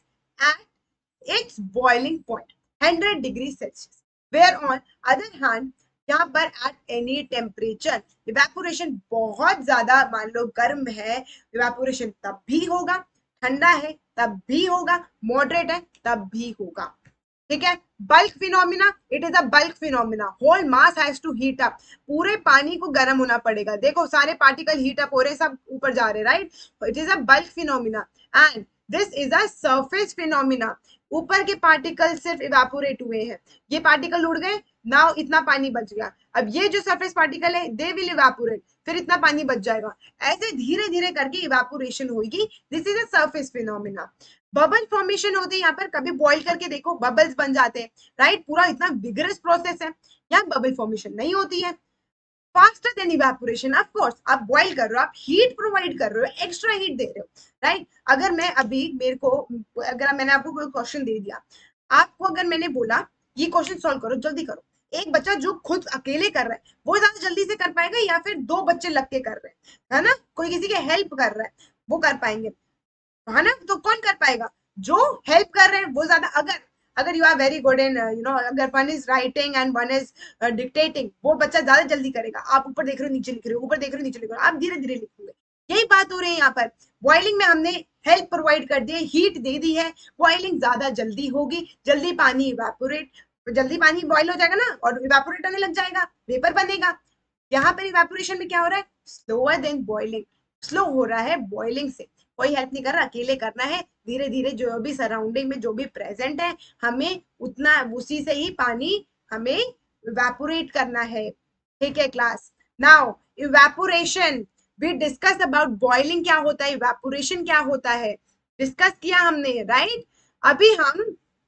at its boiling point hundred degree Celsius, where on other hand यहाँ पर at any temperature evaporation बहुत ज्यादा, मान लो गर्म है, evaporation तब भी होगा, ठंडा है तब भी होगा, मॉडरेट है तब भी होगा। ठीक है, bulk phenomena, it is a bulk phenomena, whole mass has to heat up, पूरे पानी को गर्म होना पड़ेगा, देखो सारे पार्टिकल हीट अप हो रहे, सब ऊपर जा रहे, right? It is a bulk phenomena and this is a surface phenomena, ऊपर के पार्टिकल सिर्फ इवेपोरेट हुए हैं, ये पार्टिकल उड़ गए, नाउ इतना पानी बच गया, अब ये जो सरफेस पार्टिकल है दे विल इवेपोरेट, फिर इतना पानी बच जाएगा, ऐसे धीरे धीरे करके इवेपोरेशन होगी, this is a surface phenomena. Bubble formation होते हैं यहाँ पर, कभी बॉइल करके देखो बबल्स बन जाते हैं, राइट? पूरा इतना विगरस प्रोसेस है, यहाँ बबल फॉर्मेशन नहीं होती है। Faster than evaporation, of course आप बॉइल कर रहे हो, आप हीट प्रोवाइड कर रहे हो, एक्स्ट्रा हीट दे रहे हो, राइट? अगर मैं अभी मेरे को, अगर मैंने आपको कोई क्वेश्चन दे दिया, आपको अगर मैंने बोला ये क्वेश्चन सॉल्व करो, जल्दी करो, एक बच्चा जो खुद अकेले कर रहा है वो ज्यादा जल्दी से कर पाएगा या फिर दो बच्चे लग के कर रहे हैं, है ना, कोई किसी के हेल्प कर रहा है वो कर पाएंगे, है ना? तो कौन कर पाएगा, जो हेल्प कर रहे हैं वो ज्यादा। अगर अगर you are very good in you know, अगर one is writing and one is dictating, वो बच्चा ज्यादा जल्दी करेगा, आप ऊपर देख रहे हो नीचे लिख रहे हो, ऊपर देख रहे हो नीचे लिख रहे हो, आप धीरे धीरे लिखोगे, यही बात हो रही है यहाँ पर। बॉइलिंग में हमने हेल्प प्रोवाइड कर दी है, हीट दे दी है, बॉइलिंग ज्यादा जल्दी होगी, जल्दी पानी इवेपोरेट, जल्दी पानी बॉइल हो जाएगा ना और इवेपोरेट होने लग जाएगा, वेपर बनेगा। यहाँ पर इवेपोरेशन में क्या हो रहा है, स्लोअर देन बॉइलिंग, स्लो हो रहा है बॉइलिंग से, कोई हेल्प नहीं कर रहा, अकेले करना है, धीरे धीरे जो भी सराउंडिंग में जो भी प्रेजेंट है हमें उतना, उसी से ही पानी हमें इवेपोरेट करना है। ठीक है class, now evaporation, we discuss about boiling क्या होता है, इवेपोरेशन क्या होता है, डिस्कस किया हमने, राइट? अभी हम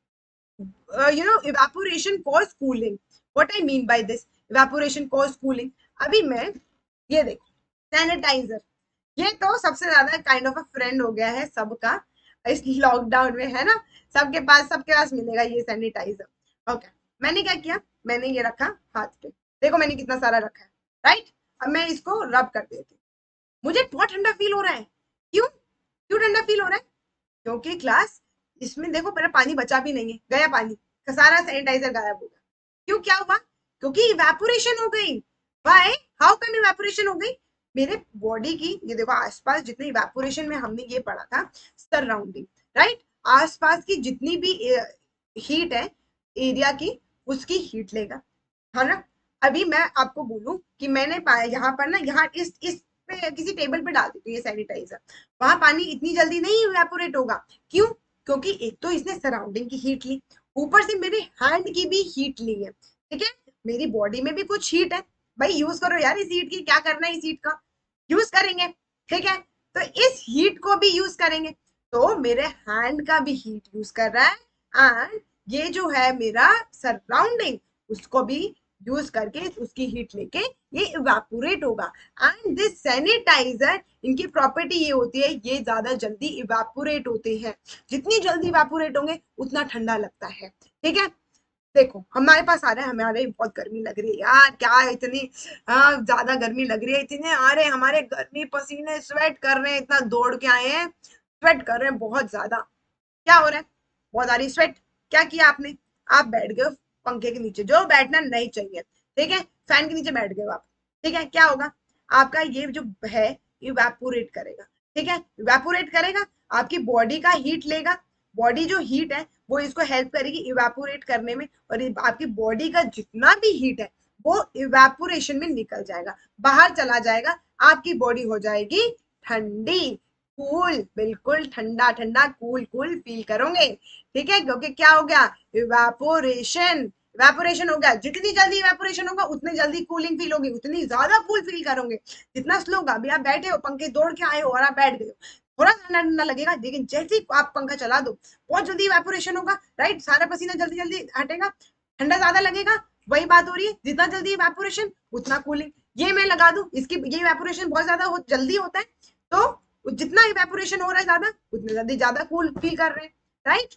you know evaporation cause cooling, what I mean by this, evaporation cause cooling. अभी मैं, ये देखो सैनिटाइजर, ये तो सबसे ज्यादा काइंड ऑफ अ फ्रेंड हो गया है सबका इस लॉकडाउन में, है ना? सबके पास सबके पास मिलेगा ये सैनिटाइजर। ओके, मैंने क्या किया, मैंने ये रखा हाथ पे, देखो मैंने कितना सारा रखा है, राइट? अब मैं इसको रब कर देती हूँ, मुझे बहुत ठंडा फील हो रहा है, क्यों क्यों ठंडा फील हो रहा है, क्योंकि क्लास इसमें देखो मेरा पानी बचा भी नहीं है, गया पानी, सारा सैनिटाइजर गायब हो गया। क्यों, क्या हुआ? क्योंकि इवेपोरेशन हो गई। बाय, हाउ कम इवेपोरेशन हो गई? मेरे बॉडी की, ये देखो आसपास जितने इवेपोरेशन में हमने ये पढ़ा था, सराउंडिंग, राइट, आसपास की जितनी भी हीट है एरिया की, उसकी हीट लेगा, है ना। अभी मैं आपको बोलूं कि मैंने पाया यहाँ पर ना, यहाँ इस इस पे किसी टेबल पे डाल देती हूँ ये सैनिटाइजर, वहां पानी इतनी जल्दी नहीं इवेपोरेट होगा। क्यों? क्योंकि एक तो इसने सराउंडिंग की हीट ली, ऊपर से मेरे हैंड की भी हीट ली है, ठीक है, मेरी बॉडी में भी कुछ हीट है। भाई यूज करो यार इस हीट की, क्या करना है इस हीट का, यूज करेंगे, ठीक है। तो इस हीट को भी यूज करेंगे, तो मेरे हैंड का भी हीट यूज कर रहा है, एंड ये जो है मेरा सराउंडिंग, उसको भी यूज करके उसकी हीट लेके ये इवेपोरेट होगा। एंड दिस सैनिटाइजर, इनकी प्रॉपर्टी ये होती है, ये ज्यादा जल्दी इवेपोरेट होते हैं, जितनी जल्दी इवेपोरेट होंगे उतना ठंडा लगता है, ठीक है। देखो हमारे पास आ रहा है, हमारे बहुत गर्मी लग रही है यार, क्या इतनी हाँ, ज्यादा गर्मी लग रही है, इतने आ रहे हमारे गर्मी पसीने, स्वेट कर रहे हैं, इतना दौड़ के आए हैं, स्वेट कर रहे हैं बहुत ज्यादा। क्या हो रहा है? बहुत आ रही स्वेट। क्या किया आपने? आप बैठ गए पंखे के नीचे, जो बैठना नहीं चाहिए, ठीक है, फैन के नीचे बैठ गए आप, ठीक है। क्या होगा? आपका ये जो है इवेपोरेट करेगा, ठीक है, इवेपोरेट करेगा, आपकी बॉडी का हीट लेगा, बॉडी जो हीट है वो इसको हेल्प करेगी इवेपोरेट करने में, और आपकी बॉडी का जितना भी हीट है वो इवेपोरेशन में निकल जाएगा, बाहर चला जाएगा, आपकी बॉडी हो जाएगी ठंडी, कूल, बिल्कुल ठंडा ठंडा, कूल कूल फील करोगे, ठीक है। क्योंकि क्या हो गया? इवेपोरेशन, इवेपोरेशन हो गया, जितनी जल्दी इवेपोरेशन होगा उतनी जल्दी कूलिंग फील होगी, उतनी ज्यादा कूल फील करोगे। जितना स्लो होगा, अभी आप बैठे हो, पंखे दौड़ के आए हो और आप बैठ गए हो, थोड़ा ठंडा ठंडा लगेगा, लेकिन जैसे ही आप पंखा चला दो बहुत जल्दी इवेपोरेशन होगा, राइट, सारा पसीना जल्दी जल्दी हटेगा, ठंडा ज्यादा लगेगा। वही बात हो रही है, जितना जल्दी इवेपोरेशन उतना कूलिंग। ये मैं लगा दूं, इसकी ये इवेपोरेशन बहुत ज्यादा हो, जल्दी होता है, तो जितना इवेपोरेशन हो रहा है ज्यादा, उतने जल्दी ज्यादा कूल फील कर रहे हैं, राइट,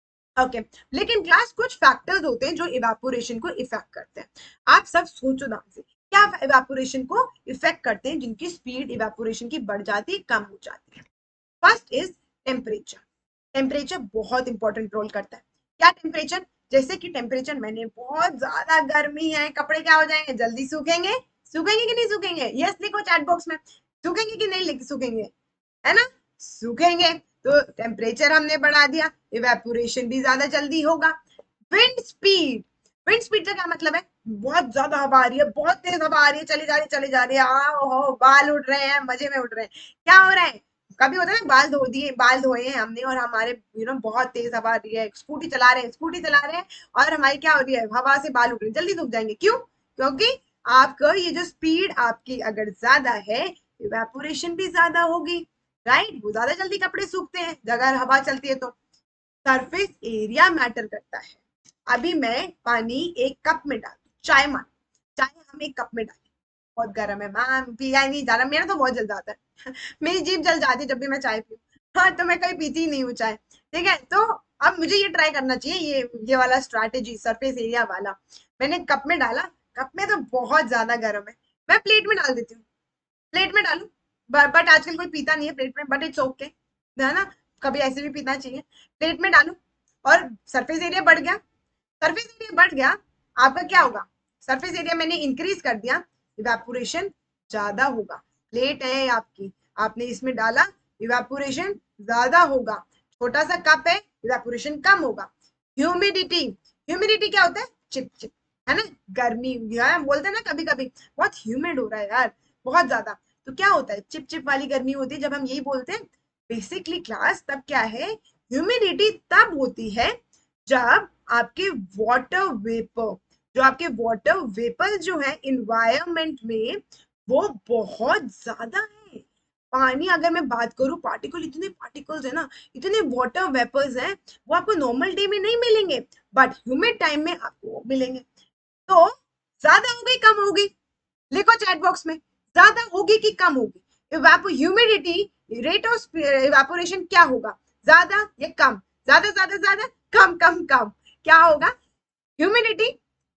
ओके okay. लेकिन क्लास कुछ फैक्टर्स होते हैं जो इवेपोरेशन को इफेक्ट करते हैं। आप सब सोचो ध्यान से, क्या इवेपोरेशन को इफेक्ट करते हैं, जिनकी स्पीड इवेपोरेशन की बढ़ जाती है, कम हो जाती है। First is temperature. टेम्परेचर बहुत इंपॉर्टेंट रोल करता है। क्या टेम्परेचर? जैसे कि टेम्परेचर, मैंने बहुत ज्यादा गर्मी है, कपड़े क्या हो जाएंगे, जल्दी सूखेंगे, सूखेंगे कि नहीं सूखेंगे? यस लिखो चैट बॉक्स में, सूखेंगे कि नहीं सूखेंगे, है ना, सूखेंगे। तो टेम्परेचर हमने बढ़ा दिया, इवेपोरेशन भी ज्यादा जल्दी होगा। विंड स्पीड, विंड स्पीड का क्या मतलब है? बहुत ज्यादा हवा आ रही है, बहुत तेज हवा आ रही है, चली जा रही है चली जा रही है, आओ हो, बाल उड़ रहे हैं, मजे में उड़ रहे हैं। क्या हो रहा है? कभी होता है ना, बाल धो दिए, बाल धोए हैं हमने और हमारे यू नो बहुत तेज हवा आ रही है, स्कूटी चला रहे हैं, स्कूटी चला रहे हैं, और हमारी क्या हो रही है, हवा से बाल उड़ रहे हैं, जल्दी सूख जाएंगे। क्यों? क्योंकि आपका ये जो स्पीड आपकी अगर ज्यादा है, इवेपोरेशन भी ज्यादा होगी, राइट, वो ज्यादा जल्दी कपड़े सूखते हैं अगर हवा चलती है तो। सरफेस एरिया मैटर करता है। अभी मैं पानी एक कप में डाल, चाय मान, चाय हम एक कप में डालें, बहुत गर्म है मैम, पिया ही नहीं जा रहा, मेरा तो बहुत जल जाता है मेरी जीभ जल जाती है जब भी मैं चाय पीऊँ, हाँ, तो मैं कहीं पीती ही नहीं हूँ चाय, ठीक है। तो अब मुझे ये ट्राई करना चाहिए, ये ये वाला स्ट्रैटेजी सरफेस एरिया वाला। मैंने कप में डाला, कप में तो बहुत ज्यादा गर्म है, मैं प्लेट में डाल देती हूँ, प्लेट में डालू, बट आजकल कोई पीता नहीं है प्लेट में, बट इट्स ओके, है ना, कभी ऐसे भी पीना चाहिए। प्लेट में डालू और सरफेस एरिया बढ़ गया, सरफेस एरिया बढ़ गया, आपका क्या होगा? सरफेस एरिया मैंने इंक्रीज कर दिया, इवेपोरेशन ज्यादा होगा। प्लेट है आपकी, आपने इसमें डाला, इवेपोरेशन ज्यादा होगा। छोटा सा कप है, इवेपोरेशन कम होगा। ह्यूमिडिटी, ह्यूमिडिटी क्या होता है? चिप चिप, है ना, गर्मी है, बोलते हैं ना कभी कभी बहुत ह्यूमिड हो रहा है यार, बहुत ज्यादा, तो क्या होता है? चिप चिप वाली गर्मी होती है, जब हम यही बोलते हैं बेसिकली क्लास, तब क्या है, ह्यूमिडिटी तब होती है जब आपके वाटर वेपर, जो आपके वाटर वेपर जो है इन्वायरमेंट में, वो बहुत ज्यादा है। पानी अगर मैं बात करूं, पार्टिकल, इतने पार्टिकल्स है ना, इतने वाटर वेपर्स हैं, वो आपको नॉर्मल डे में नहीं मिलेंगे, बट ह्यूमिड टाइम में आपको मिलेंगे। तो ज्यादा हो गई, कम होगी? लिखो चैट बॉक्स में, ज्यादा होगी कि कम होगी? इवेपो ह्यूमिडिटी, रेट ऑफ इवेपोरेशन क्या होगा, ज्यादा या कम? ज्यादा ज्यादा ज्यादा, कम कम कम, क्या होगा? ह्यूमिडिटी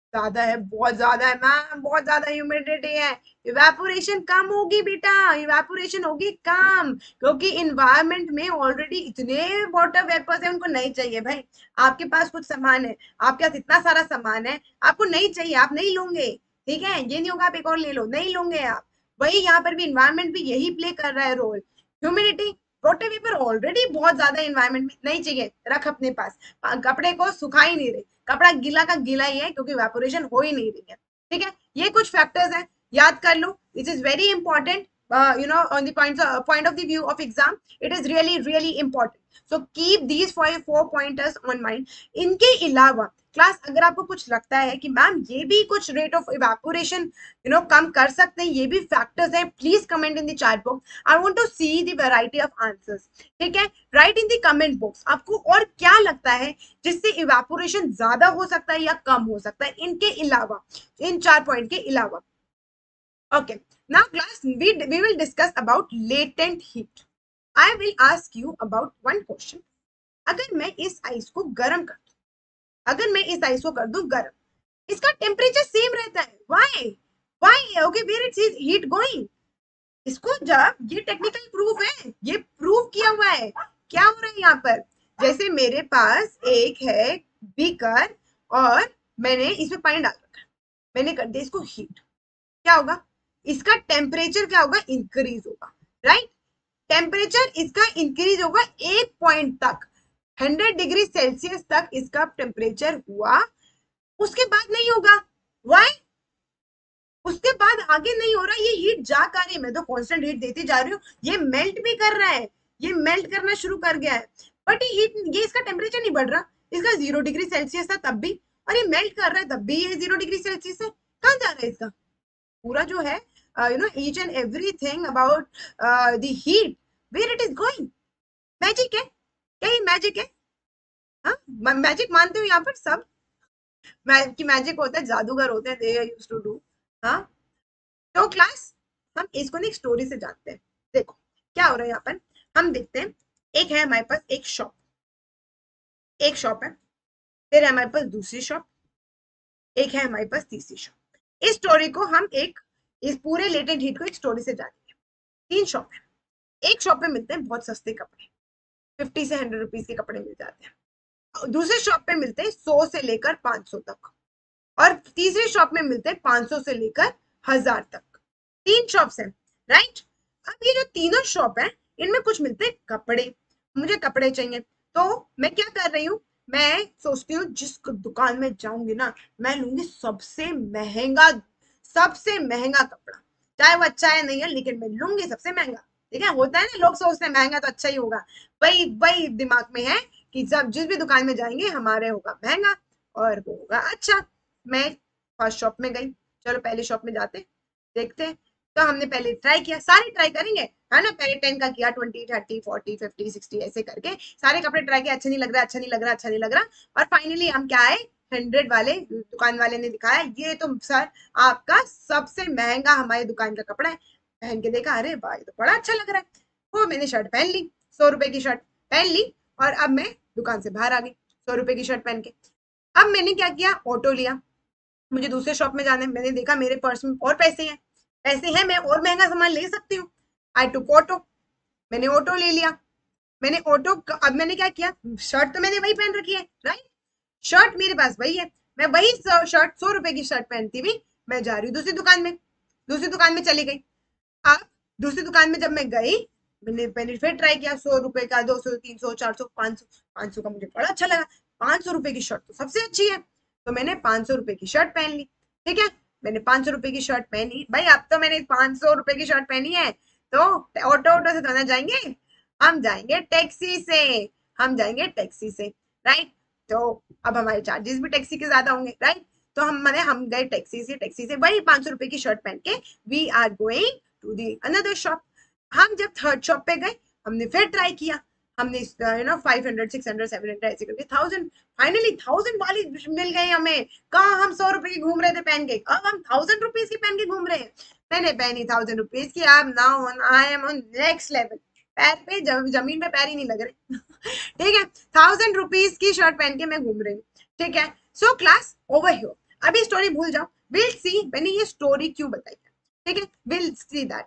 ज्यादा है, बहुत ज्यादा है मैम, बहुत ज्यादा ह्यूमिडिटी है। इवेपोरेशन कम होगी बेटा, इवेपोरेशन होगी कम, क्योंकि इन्वायरमेंट में ऑलरेडी इतने वाटर वेपर्स है, उनको नहीं चाहिए भाई। आपके पास कुछ सामान है, आपके पास इतना सारा सामान है, आपको नहीं चाहिए, आप नहीं लोगे, ठीक है, ये नहीं होगा आप एक और ले लो, नहीं लोगे आप। वही यहाँ पर भी इन्वायरमेंट भी यही प्ले कर रहा है role. Humidity, water vapour already बहुत ज्यादा इन्वायरमेंट में, नहीं चाहिए, रख अपने पास। कपड़े को सुखा ही नहीं रहे, कपड़ा गीला का गीला ही है, क्योंकि वेपोरेशन हो ही नहीं रही है, ठीक है। ये कुछ फैक्टर्स हैं, याद कर लो, this is very important, you know on the point point of the view of exam, it is really really important. So keep these five four pointers on mind. इनके अलावा क्लास, अगर आपको कुछ लगता है कि मैम ये भी कुछ rate of evaporation you know कम कर सकते हैं, ये भी फैक्टर्स हैं, please comment in the chat box, I want to see the variety of answers, ठीक है। Write in the comment box आपको और क्या लगता है जिससे इवेपोरेशन ज्यादा हो सकता है या कम हो सकता है, इनके अलावा, इन चार पॉइंट के अलावा। Okay, now class we we will discuss about latent heat. I will ask you about one question. अगर मैं इस आइस को गर्म कर दूं, अगर मैं इस आइस को कर दूं गर्म, इसका टेम्परेचर सेम रहता है, why? Why? Okay, where it's heat going? इसको जब, ये टेक्निकल प्रूफ है, ये प्रूव किया हुआ है। क्या हो रहा है यहाँ पर? जैसे मेरे पास एक है बीकर और मैंने इसमें पानी डाल रखा है, मैंने कर दिया इसको हीट, क्या होगा? इसका टेम्परेचर क्या होगा? इंक्रीज होगा, राइट। टेम्परेचर इसका इंक्रीज होगा एक पॉइंट तक, हंड्रेड डिग्री सेल्सियस तक इसका टेम्परेचर हुआ, उसके बाद नहीं होगा। व्हाई? उसके बाद आगे नहीं हो रहा, ये हीट जा कर रही है, मैं तो कांस्टेंट हीट देती जा रही हूँ, ये मेल्ट भी कर रहा है, ये मेल्ट करना शुरू कर गया है, बट ये हीट, ये इसका टेम्परेचर नहीं बढ़ रहा। इसका जीरो डिग्री सेल्सियस था तब भी, और ये मेल्ट कर रहा है तब भी ये जीरो डिग्री सेल्सियस है। कहाँ जा रहा है इसका पूरा जो है, you know each and everything about the heat, where it is going? Magic है क्या? ये मैजिक है? हाँ, मैजिक मानते हो यहाँ पर सब? कि मैजिक होता है, जादूगर होते हैं, दे यूज्ड टू डू। हाँ, तो क्लास, हम इसको ना एक स्टोरी से जानते हैं। देखो क्या हो रहा है यहाँ पर, हम देखते हैं। एक है हमारे पास एक शॉप, एक शॉप है, फिर है हमारे पास दूसरी शॉप, एक है हमारे पास तीसरी शॉप। इस स्टोरी को हम एक, इस पूरे लेटेंट हीट को एक स्टोरी से जानेंगे। तीन शॉप है, एक शॉप में मिलते हैं बहुत सस्ते कपड़े, फिफ्टी से हंड्रेड रुपीज के कपड़े मिल जाते हैं। दूसरे शॉप पे मिलते हैं सौ से लेकर पांच सौ तक, और तीसरी शॉप में मिलते हैं पांच सौ से लेकर हजार तक। तीन शॉप्स हैं, राइट। अब ये जो तीनों शॉप है, इनमें कुछ मिलते हैं कपड़े, मुझे कपड़े चाहिए, तो मैं क्या कर रही हूँ, मैं सोचती हूँ जिस दुकान में जाऊंगी ना, मैं लूंगी सबसे महंगा, सबसे महंगा कपड़ा, चाहे वो अच्छा है नहीं है, लेकिन मैं लूंगी सबसे महंगा, ठीक है। होता है ना, लोग सोचते हैं महंगा तो अच्छा ही होगा, वही वही दिमाग में है कि जब जिस भी दुकान में जाएंगे हमारे होगा महंगा और वो होगा अच्छा। मैं फर्स्ट शॉप में गई, चलो पहले शॉप में जाते देखते हैं। तो हमने पहले ट्राई किया, सारे ट्राई करेंगे, है ना, पहले टेन का किया, twenty thirty forty fifty sixty ऐसे करके सारे कपड़े ट्राई किया, अच्छा नहीं लग रहा, अच्छा नहीं लग रहा, अच्छा नहीं लग रहा, और फाइनली हम क्या आए, हंड्रेड वाले दुकान वाले ने दिखाया, ये तो सर आपका सबसे महंगा हमारी दुकान का कपड़ा है। पहन के देखा, अरे भाई तो बड़ा अच्छा लग रहा है, वो मैंने शर्ट पहन ली, सौ रुपए की शर्ट पहन ली, और अब मैं दुकान से बाहर आ गई सौ रुपए की शर्ट पहन के। अब मैंने क्या किया, ऑटो लिया, मुझे दूसरे शॉप में जाना है, मैंने देखा मेरे पर्स में और पैसे हैं, पैसे हैं, मैं और महंगा सामान ले सकती हूँ। आई टुक ऑटो, मैंने ऑटो ले लिया। मैंने ऑटो, अब मैंने क्या किया, शर्ट तो मैंने वही पहन रखी है, राइट, शर्ट मेरे पास वही है, मैं वही शर्ट, सौ रुपए की शर्ट पहनती हुई मैं जा रही हूँ दूसरी दुकान में, दूसरी दुकान में चली गई। अब दूसरी दुकान में जब मैं गई, मैंने मैंने फिर ट्राई किया, सौ रुपए का, दो सौ, तीन सौ, चार सौ, पांच सौ, पांच सौ का मुझे बड़ा अच्छा लगा, पांच सौ रुपए की शर्ट तो सबसे अच्छी है, तो मैंने पांच सौ रुपए की शर्ट पहन ली, ठीक है। मैंने पांच सौ रुपए की शर्ट पहनी भाई, अब तो मैंने पांच सौ रुपए की शर्ट पहनी है, तो ऑटो ऑटो से तो ना जाएंगे, हम जाएंगे टैक्सी से, हम जाएंगे टैक्सी से, राइट। तो अब हमारे चार्जेस भी टैक्सी के ज्यादा होंगे, राइट। तो हम मैंने हम गए टैक्सी से, टैक्सी से वही पांच सौ रुपए की शर्ट पहन के we are going to the another shop. हम जब थर्ड शॉप पे गए, हमने फिर ट्राई किया, हमने you know five hundred six hundred seven hundred ऐसे करके थाउजेंड, फाइनली थाउजेंड वाली मिल गई हमें। कहाँ हम सौ रुपए की घूम रहे थे पहन के, अब हम थाउजेंड रुपीज की पहन के घूम रहे हैं। मैंने पहनी थाउजेंड रुपीज की, अब now I am on next level, पैर पे जम, जमीन पे पैर ही नहीं लग रहे ठीक है, थाउजेंड रुपीज की शर्ट पहन के मैं घूम रही हूँ, ठीक है। सो क्लास ओवर हियर, अभी स्टोरी भूल जाओ, विल सी मैंने ये स्टोरी क्यों बताई है, ठीक है, विल सी दैट।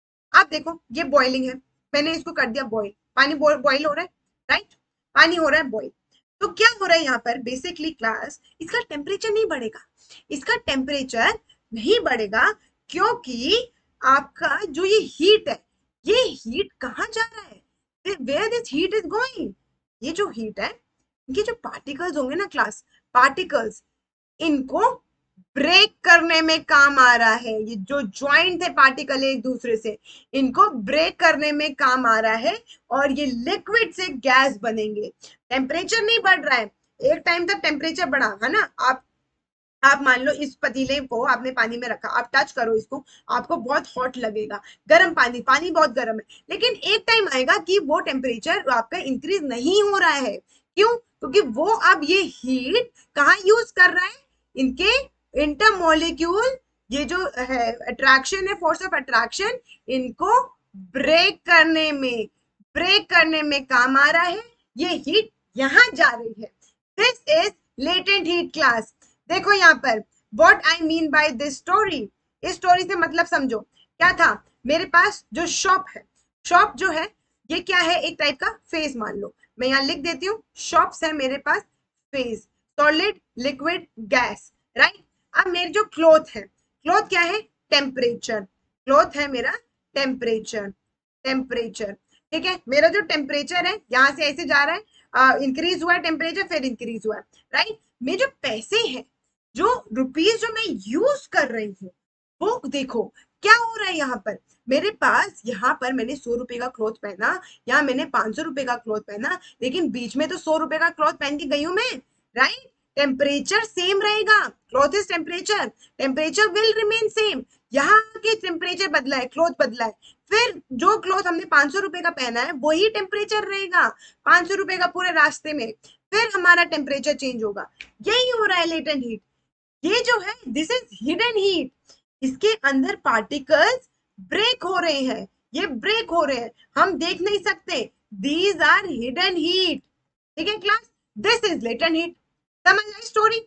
आप देखो ये बॉइलिंग है, मैंने इसको कर दिया बॉइल, पानी बॉइल हो रहा है, राइट, पानी हो रहा है बॉइल। तो क्या हो रहा है यहाँ पर बेसिकली क्लास, इसका टेम्परेचर नहीं बढ़ेगा, इसका टेम्परेचर नहीं बढ़ेगा, क्योंकि आपका जो ये हीट है, ये हीट कहाँ जा रहा है, where this heat is going, ये जो हीट है, ये जो पार्टिकल्स होंगे ना क्लास, पार्टिकल्स, इनको ब्रेक करने में काम आ रहा है, ये जो ज्वाइंट है पार्टिकल एक दूसरे से, इनको ब्रेक करने में काम आ रहा है, और ये लिक्विड से गैस बनेंगे। टेम्परेचर नहीं बढ़ रहा है, एक टाइम तक टेम्परेचर बढ़ा है ना, आप आप मान लो इस पतीले को आपने पानी में रखा, आप टच करो इसको, आपको बहुत हॉट लगेगा, गर्म पानी, पानी बहुत गर्म है, लेकिन एक टाइम आएगा कि वो टेम्परेचर आपका इंक्रीज नहीं हो रहा है, क्यों, क्योंकि वो अब ये हीट कहाँ यूज कर रहा है, इनके इंटरमोलिक्यूल, ये जो है अट्रैक्शन है, फोर्स ऑफ अट्रैक्शन, इनको ब्रेक करने में, ब्रेक करने में काम आ रहा है, ये हीट यहां जा रही है, this is latent heat class. देखो यहाँ पर what I mean by this story, इस स्टोरी से मतलब समझो, क्या था, मेरे पास जो शॉप है, शॉप जो है ये क्या है, एक टाइप का फेज मान लो, मैं यहाँ लिख देती हूँ, शॉप्स है मेरे पास, phase, solid, liquid, gas, right. अब मेरे जो क्लोथ है, क्लोथ क्या है, टेम्परेचर, क्लोथ है मेरा टेम्परेचर, टेम्परेचर, ठीक है, मेरा जो टेम्परेचर है यहाँ से ऐसे जा रहा है, इंक्रीज हुआ है टेम्परेचर, फिर इंक्रीज हुआ है, राइट। मेरे जो पैसे हैं, जो रुपीज जो मैं यूज कर रही हूँ, वो देखो क्या हो रहा है यहाँ पर, मेरे पास यहाँ पर मैंने सौ रुपए का क्लॉथ पहना, यहाँ मैंने पांच सौ रुपए का क्लॉथ पहना, लेकिन बीच में तो सौ रुपए का क्लॉथ पहन के गई हूँ मैं, राइट। टेम्परेचर सेम रहेगा, cloth is temperature, temperature will remain same, यहाँ के टेम्परेचर बदला है, क्लॉथ बदला है, फिर जो क्लॉथ हमने पांच सौ रुपए का पहना है वही टेम्परेचर रहेगा पांच सौ रुपए का पूरे रास्ते में, फिर हमारा टेम्परेचर चेंज होगा, यही हो रहा है लेटेंट हीट। ये जो है दिस इज हिडन हीट, इसके अंदर पार्टिकल्स ब्रेक हो रहे हैं, ये ब्रेक हो रहे हैं, हम देख नहीं सकते, दीज आर हिडन हीट, ठीक है class, this is latent heat. समझ आई स्टोरी।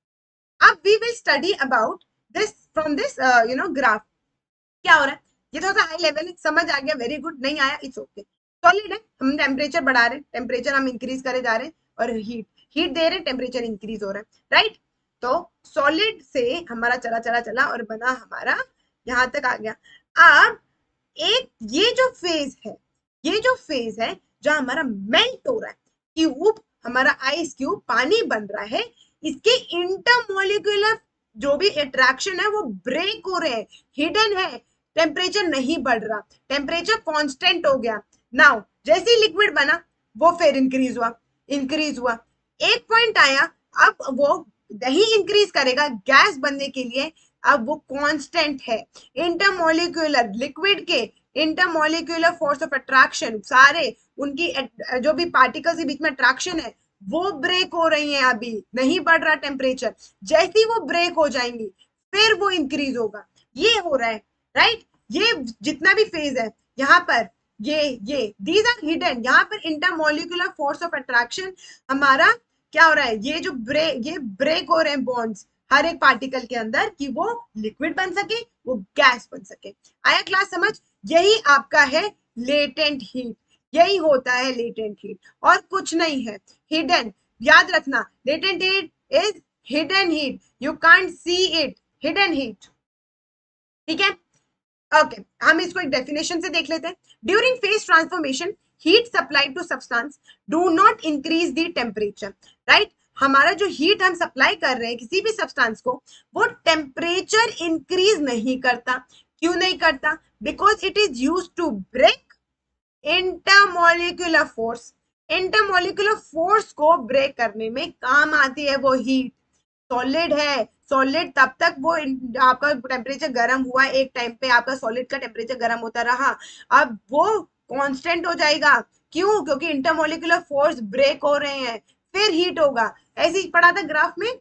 अब we will study about this from this you know graph, क्या हो रहा है, ये थोड़ा सा हाई लेवल है, समझ आ गया, वेरी गुड, नहीं आया इट्स ओके, सॉलिड है, हम टेम्परेचर बढ़ा रहे हैं, टेम्परेचर हम इंक्रीज करे जा रहे हैं, और हीट हीट दे रहे हैं, टेम्परेचर इंक्रीज हो रहा है, राइट। तो सॉलिड से हमारा चला चला चला और बना हमारा यहां तक आ गया। अब एक ये जो फेज है, ये जो फेज है जहां हमारा मेल्ट हो रहा है, क्यूब, हमारा आइस क्यूब पानी बन रहा है, इसके इंटरमोलिकुलर जो भी अट्रैक्शन है वो ब्रेक हो रहे हैं, हिडन है, टेम्परेचर नहीं बढ़ रहा, टेम्परेचर कांस्टेंट हो गया। नाउ जैसे ही लिक्विड बना वो फिर इंक्रीज हुआ, इंक्रीज हुआ, एक पॉइंट आया, अब वो नहीं इंक्रीज करेगा गैस बनने के लिए, अब वो कांस्टेंट है, इंटरमोलिकुलर लिक्विड के इंटरमोलिकुलर फोर्स ऑफ अट्रैक्शन, सारे उनकी जो भी पार्टिकल्स के बीच में अट्रैक्शन है वो ब्रेक हो रही है, अभी नहीं बढ़ रहा टेम्परेचर, जैसे ही वो ब्रेक हो जाएंगी फिर वो इंक्रीज होगा, ये हो रहा है, राइट। ये जितना भी फेज है यहाँ पर, ये ये दीज आर हिडन, यहाँ पर इंटरमोलिकुलर फोर्स ऑफ अट्रैक्शन हमारा क्या हो रहा है, ये जो ब्रेक, ये ब्रेक हो रहे हैं बॉन्ड्स हर एक पार्टिकल के अंदर, कि वो लिक्विड बन सके, वो गैस बन सके। आया क्लास समझ, यही आपका है लेटेंट हीट, यही होता है लेटेंट हीट, और कुछ नहीं है, हिडन, याद रखना, latent heat is hidden heat, you can't see it, hidden heat, ठीक है। ओके okay, हम इसको एक डेफिनेशन से देख लेते हैं। During phase transformation heat supply to substance do not increase the temperature, right. हमारा जो हीट हम सप्लाई कर रहे हैं किसी भी सब्सटेंस को, वो टेम्परेचर इंक्रीज नहीं करता, क्यों नहीं करता, because it is use to break intermolecular force, intermolecular force को ब्रेक करने में काम आती है वो हीट। सॉलिड है, सॉलिड तब तक वो आपका टेम्परेचर गर्म हुआ, एक टाइम पे आपका सॉलिड का टेम्परेचर गर्म होता रहा, अब वो कांस्टेंट हो जाएगा, क्यों, क्योंकि इंटरमोलिकुलर फोर्स ब्रेक हो रहे हैं, फिर हीट होगा, ऐसे ही पढ़ा था ग्राफ में।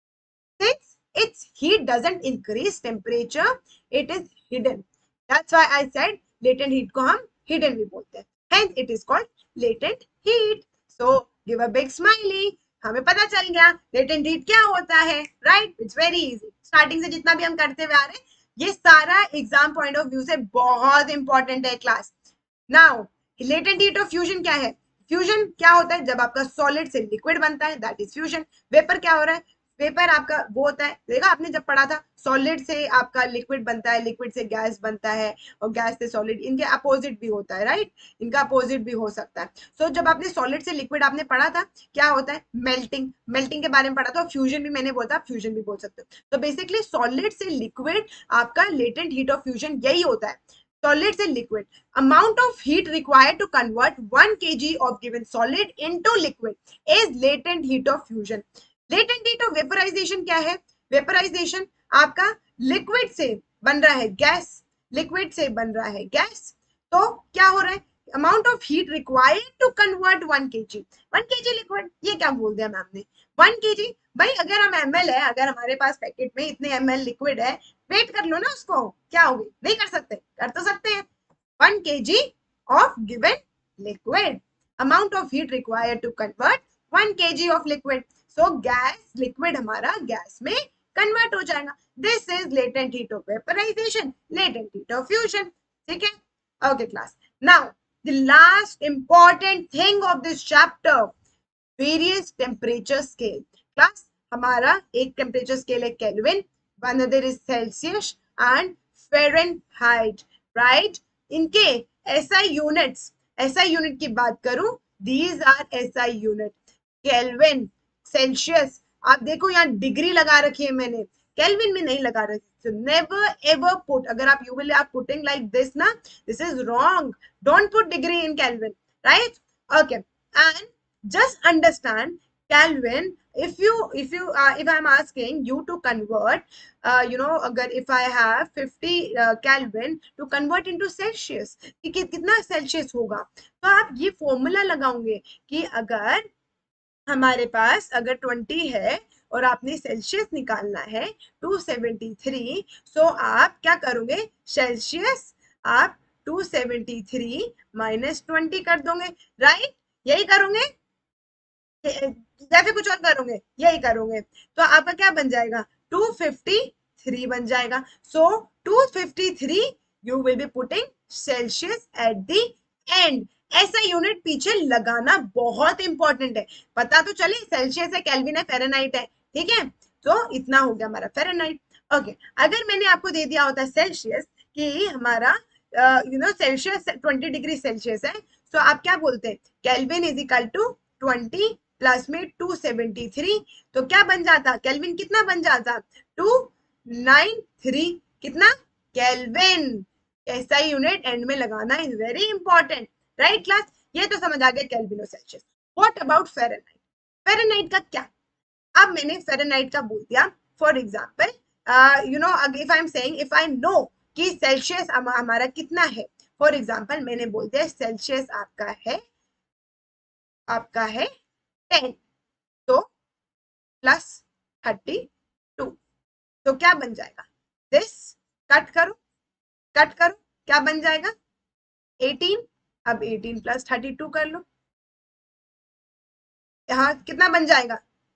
Since its heat doesn't increase temperature, it is hidden. That's why I said latent heat को हम hidden भी बोलते हैं. Hence it is called latent heat. So give a big smiley. हमें पता चल गया लेटेंट हीट क्या होता है, right? It's very easy. Starting से जितना भी हम करते हुए आ रहे हैं, ये सारा एग्जाम पॉइंट ऑफ व्यू से बहुत इंपॉर्टेंट है class. Now latent heat of fusion क्या है? फ्यूजन क्या होता है? जब आपका सॉलिड से लिक्विड बनता है, दैट इज फ्यूजन। वेपर क्या हो रहा है? वेपर आपका वो होता है, देखा आपने जब पढ़ा था, सॉलिड से आपका लिक्विड बनता है, लिक्विड से गैस बनता है, और गैस से सॉलिड, इनके अपोजिट भी होता है, राइट? इनका अपोजिट भी हो सकता है। सो so, जब आपने सॉलिड से लिक्विड आपने पढ़ा था, क्या होता है? मेल्टिंग। मेल्टिंग के बारे में पढ़ा था। फ्यूजन भी मैंने बोला था, फ्यूजन भी बोल सकते हो। तो बेसिकली सॉलिड से लिक्विड आपका लेटेंट हीट ऑफ फ्यूजन यही होता है। solid से liquid, amount of heat required to convert one kilogram of given solid into liquid is latent heat of fusion. latent heat of vaporization क्या है? vaporization आपका liquid से बन रहा है गैस, liquid से बन रहा है गैस, तो क्या हो रहा है? amount of heat required to convert one kilogram, one kilogram liquid, ये क्या बोल दिया मैम ने? one kilogram भाई, अगर हम ml है, अगर हमारे पास पैकेट में इतने ml लिक्विड है, वेट कर लो ना उसको, क्या होगी? नहीं कर सकते? कर तो सकते हैं। one kilogram of given liquid, amount of heat required to convert one kilogram of liquid, so gas liquid हमारा गैस में कन्वर्ट हो जाएगा। This is latent heat of vaporization, latent heat of fusion. ठीक है, okay class. Now the last important thing of this chapter, various temperature scale. Class हमारा एक temperature scale है Kelvin, another is Celsius and Fahrenheit, right? इनके S I units, S I unit की बात करूं, these are S I unit, Kelvin, Celsius, आप देखो यहाँ डिग्री लगा रखी है मैंने, केल्विन में नहीं लगा रखी। so never ever put, अगर आप you will are putting like this ना, this is wrong, don't put degree in Kelvin, right? Okay, and just understand Kelvin, if you if you uh, if I'm asking you to convert uh, you know, अगर if I have fifty uh, Kelvin to convert into Celsius, कि, कि कितना Celsius होगा, तो आप ये formula लगाओगे कि अगर हमारे पास अगर ट्वेंटी है और आपने सेल्सियस निकालना है टू सेवेंटी थ्री, सो आप क्या करोगे? सेल्सियस आप two seventy three minus twenty कर दोगे, राइट? यही करोगे या फिर कुछ और करोगे? यही करोगे, तो आपका क्या बन जाएगा? टू फिफ्टी थ्री बन जाएगा। So two fifty three you will be putting Celsius at the end. ऐसा यूनिट पीछे लगाना बहुत इंपॉर्टेंट है, पता तो चले सेल्सियस है, केल्विन है, फेरेनहाइट है, ठीक है? तो इतना हो गया हमारा फेरेनहाइट। ओके, अगर मैंने आपको दे दिया होता सेल्सियस कि हमारा you know Celsius twenty degree Celsius है, तो आप क्या बोलते हैं? Kelvin is equal to twenty plus में टू सेवेंटी थ्री, तो क्या बन जाता? केल्विन कितना बन जाता? टू नाइन थ्री, कितना? केल्विन। ऐसा यूनिट एंड में लगाना is very important, right class? ये तो समझ आ गया केल्विन और Celsius. What about Fahrenheit? Fahrenheit का क्या? अब मैंने फेरेनहाइट का बोल दिया, for example you know, if I am saying, if I know कि सेल्सियस हमारा कितना है, फॉर एग्जांपल मैंने बोल दिया सेल्सियस आपका है आपका है टेन, तो प्लस थर्टी टू, तो क्या बन जाएगा? दिस कट करो, कट करो, क्या बन जाएगा? एटीन। अब एटीन प्लस थर्टी टू कर लो, यहाँ कितना बन जाएगा?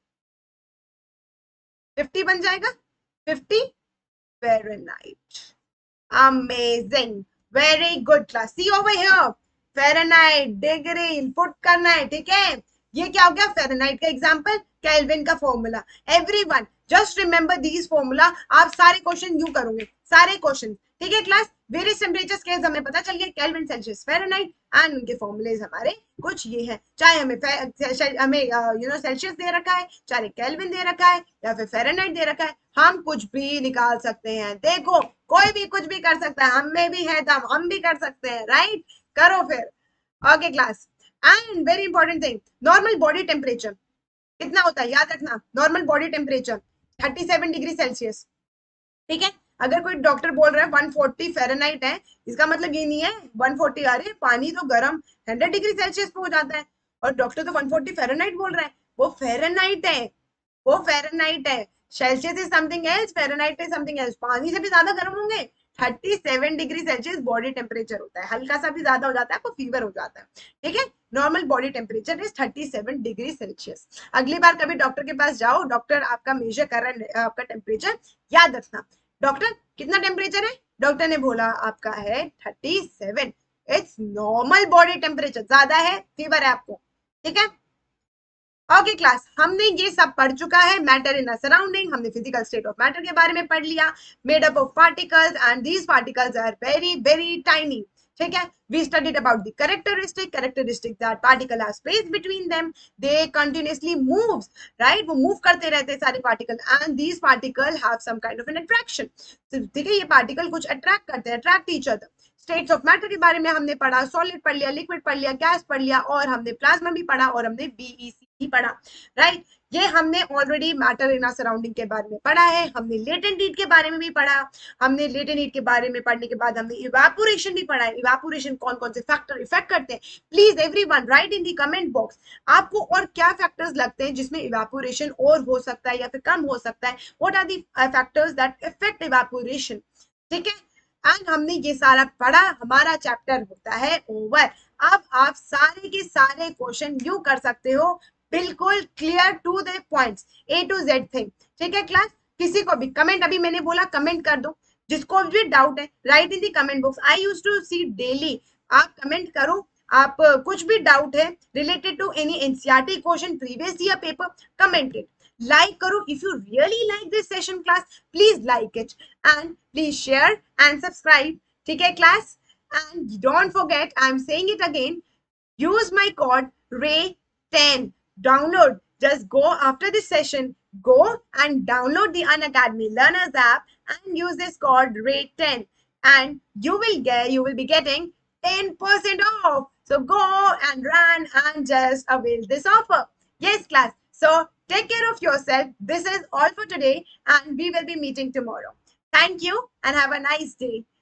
फिफ्टी बन जाएगा, fifty Fahrenheit. Amazing, very good class. See over here, Fahrenheit डिग्री इनपुट करना है, ठीक है? ये क्या हो गया? Fahrenheit का एग्जांपल, केल्विन का formula. Everyone just remember these formula, आप सारे क्वेश्चन यू करोगे, सारे क्वेश्चन, ठीक है क्लास? वेरियस टेम्परेचर स्केल्स हमें पता चल गया, केल्विन, सेल्सियस, फ़ारेनहाइट, एंड उनके फॉर्मूलेज हमारे कुछ ये हैं। चाहे हमें हमें यू नो सेल्सियस दे रखा है, चाहे केल्विन दे रखा है, या फिर फ़ारेनहाइट दे रखा है, हम कुछ भी निकाल सकते हैं। देखो कोई भी कुछ भी कर सकता है, हम में भी है दम, हम भी कर सकते हैं, राइट? करो फिर। Okay class, and very important thing, normal body temperature कितना होता है? याद रखना, normal body temperature thirty seven degree Celsius, ठीक है? अगर कोई डॉक्टर बोल रहा है वन फोर्टी फ़ारेनहाइट है, इसका मतलब ये नहीं है वन फोर्टी, अरे पानी तो गर्म हंड्रेड डिग्री सेल्सियस पे हो जाता है, और डॉक्टर तो वन फोर्टी फ़ारेनहाइट बोल रहा है, वो फ़ारेनहाइट है, वो फ़ारेनहाइट है। Celsius is something else, Fahrenheit is something else. पानी से भी ज्यादा गर्म होंगे, thirty seven degree Celsius body temperature होता है, हल्का सा भी ज्यादा हो जाता है आपको फीवर हो जाता है, ठीक है? Normal body temperature is thirty seven degree Celsius. अगली बार कभी डॉक्टर के पास जाओ, डॉक्टर आपका मेजर कर रहा है आपका टेम्परेचर, याद रखना, डॉक्टर कितना टेम्परेचर है, डॉक्टर ने बोला आपका है thirty seven, it's normal body temperature, ज्यादा है, फीवर है आपको, ठीक है। ओके क्लास, हमने ये सब पढ़ चुका है, मैटर इन अ सराउंडिंग, हमने फिजिकल स्टेट ऑफ मैटर के बारे में पढ़ लिया, made up of particles and these particles are very very tiny, ठीक है। We studied about the characteristic characteristic that particle have space between them, they continuously moves, right, वो move करते रहते हैं सारे particle, and these particle have some kind of an attraction, ठीक है, ये पार्टिकल कुछ अट्रैक्ट करते हैं, attract each other. States of matter के बारे में हमने पढ़ा, सॉलिड पढ़ लिया, लिक्विड पढ़ लिया, गैस पढ़ लिया, और हमने प्लाज्मा भी पढ़ा, और हमने बीईसी भी पढ़ा, राइट। ये हमने already matter in our surrounding के बारे में पढ़ा है, हमने लेटेंट हीट के बारे में भी पढ़ा, हमने लेटेंट हीट के बारे में पढ़ने के बाद हमने इवेपोरेशन भी पढ़ा है, इवेपोरेशन कौन कौन से फैक्टर इफेक्ट करते हैं, please everyone write in the comment box, आपको और क्या फैक्टर्स लगते हैं जिसमें इवेपोरेशन और हो सकता है या फिर कम हो सकता है, what are the factors that effect evaporation, ठीक है। एंड हमने ये सारा पढ़ा, हमारा चैप्टर होता है ओवर। अब आप सारे के सारे क्वेश्चन यू कर सकते हो, बिल्कुल clear to the points, A to Z thing, ठीक है क्लास। किसी को भी कमेंट, अभी मैंने बोला कमेंट कर दो, जिसको भी डाउट है write in the comment box, I use to see daily, आप कमेंट करो, आप कुछ भी डाउट है related to any NCERT question, previous year paper, comment it, like करो, if you really like this session class, please like it and please share and subscribe, ठीक है class। and don't forget, I'm saying it again, use my code ray ten, download, just go after this session, go and download the Unacademy Learners app and use this code ray ten, and you will get you will be getting ten percent off, so go and run and just avail this offer, yes class। So take care of yourself. This is all for today, and we will be meeting tomorrow. Thank you and have a nice day.